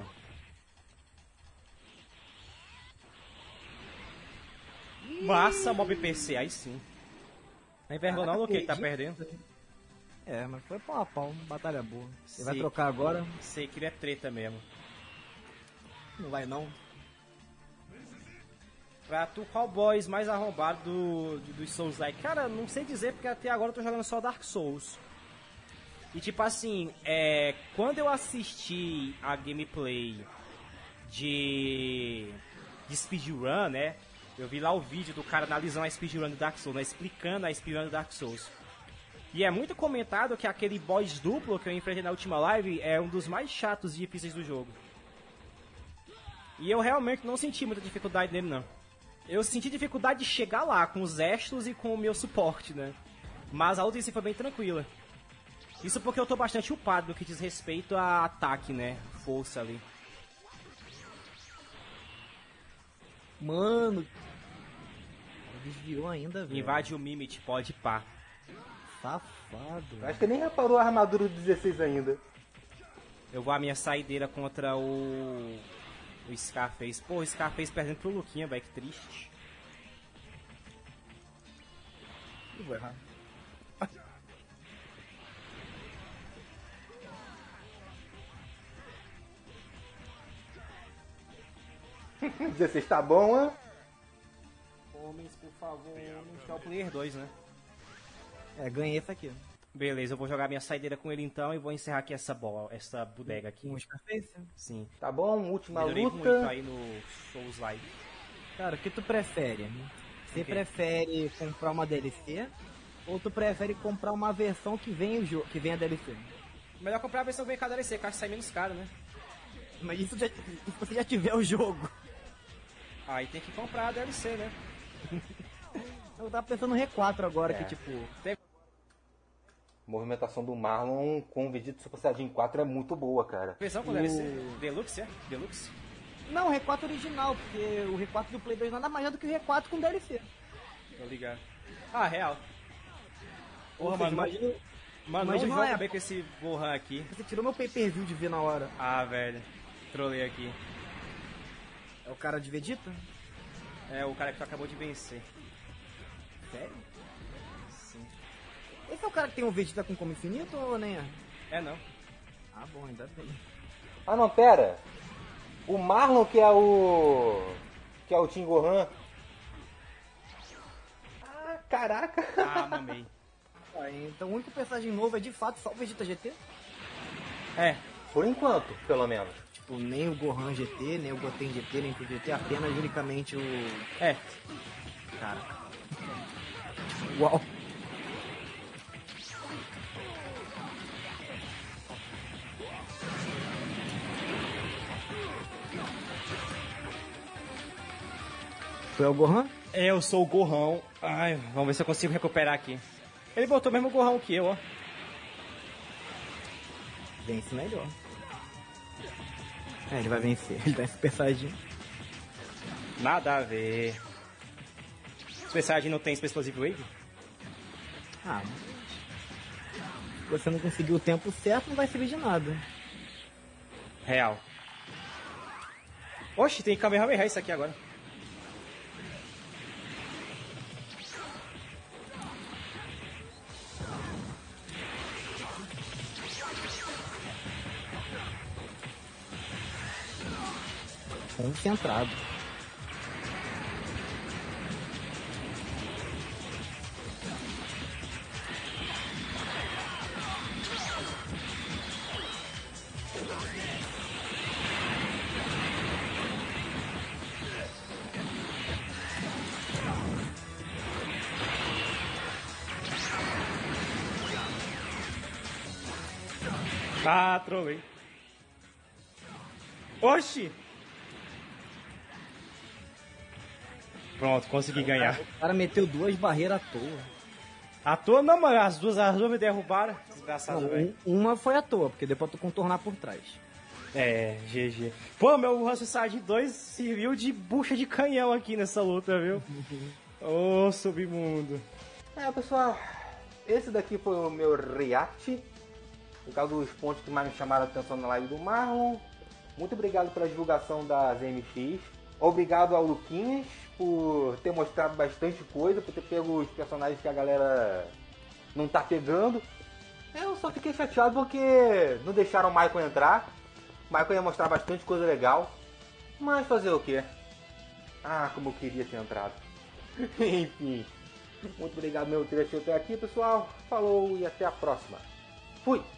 Massa, mob PC, aí sim. Não envergonha não, Luke, que tá perdendo. É, mas foi pau a pau, batalha boa. Você vai Sim. trocar agora? Sekiro é treta mesmo. Não vai não. Pra tu, qual boss mais arrombado dos Souls like? Cara, não sei dizer porque até agora eu tô jogando só Dark Souls. E tipo assim, quando eu assisti a gameplay de speedrun, né? Eu vi lá o vídeo do cara analisando a speedrun do Dark Souls, né? Explicando a speedrun do Dark Souls. E é muito comentado que aquele boss duplo que eu enfrentei na última live é um dos mais chatos e difíceis do jogo. E eu realmente não senti muita dificuldade nele, não. Eu senti dificuldade de chegar lá com os Estus e com o meu suporte, né? Mas a luta em si foi bem tranquila. Isso porque eu tô bastante upado no que diz respeito a ataque, né? Força ali. Mano. Desviou ainda, velho. Invade o Mimit, pode pá. Safado. Acho que nem reparou a armadura do 16 ainda. Eu vou a minha saideira contra o Scarface. Pô, o Scarface perdendo pro Luquinha, velho, que triste. Eu vou errar. 16 tá bom, hein? Homens, por favor, homens, que é o Player 2, né? Ganhei essa aqui. Beleza, eu vou jogar minha saideira com ele então e vou encerrar aqui essa bodega aqui. Um Scarface? Sim. Tá bom, última Melhorei muito luta. aí no Souls Live. Cara, o que tu prefere? Você prefere comprar uma DLC? Ou tu prefere comprar uma versão que vem a DLC? Melhor comprar a versão que vem com a DLC, que eu acho que sai menos caro, né? Mas isso se você já tiver o jogo. Aí tem que comprar a DLC, né? Eu tava pensando no R4 agora, É. que tipo... Movimentação do Marlon com o Vegeta Super Saiyajin 4 é muito boa, cara. Versão com DLC? Deluxe, é? Deluxe? Não, o R4 original, porque o R4 do Play 2 nada mais é do que o R4 com DLC. Tô ligado. Ah, real. Porra, Ou seja, mano, imagina, não imagina uma joga época. bem com esse Gohan aqui. Você tirou meu pay-per-view de ver na hora. Ah, velho. Trolei aqui. É o cara de Vegeta? É o cara que tu acabou de vencer. Sério? Sim. Esse é o cara que tem um Vegeta com como infinito ou nem é? É não. Ah, bom, ainda bem. Ah não, pera. O Marlon que é o Team Gohan. Ah, caraca. Ah, mamei. Ah, então o único personagem novo é de fato só o Vegeta GT? É. Por enquanto, pelo menos. Tipo, nem o Gohan GT, nem o Goten GT, nem o GT, apenas unicamente o... É. Cara. Uau. Tu é o Gohan? Eu sou o Gohan. Ai, vamos ver se eu consigo recuperar aqui. Ele botou o mesmo Gohan que eu, ó. Vence melhor. É, ele vai vencer. Ele tá em Super Saiyajin. Nada a ver. Super Saiyajin não tem Explosive Wave? Ah, se você não conseguiu o tempo certo, não vai servir de nada. Real. Oxe, tem Kamehameha isso aqui agora. Concentrado. Ah, trolei. Oxi! Pronto, consegui ganhar. O cara meteu 2 barreiras à toa. À toa não, mano. As duas me derrubaram. Desgraçado, Não, velho. uma foi à toa, porque deu pra tu contornar por trás. É, GG. Pô, meu Hustle Side 2 serviu de bucha de canhão aqui nessa luta, viu? Ô, submundo. Pessoal, esse daqui foi o meu react. Por causa dos pontos que mais me chamaram a atenção na live do Marlon. Muito obrigado pela divulgação das MX. Obrigado ao Luquinhas por ter mostrado bastante coisa, por ter pego os personagens que a galera não tá pegando. Eu só fiquei chateado porque não deixaram o Michael entrar. O Michael ia mostrar bastante coisa legal. Mas fazer o quê? Ah, como eu queria ter entrado. Enfim. Muito obrigado meu ter assistido até aqui, pessoal. Falou e até a próxima. Fui!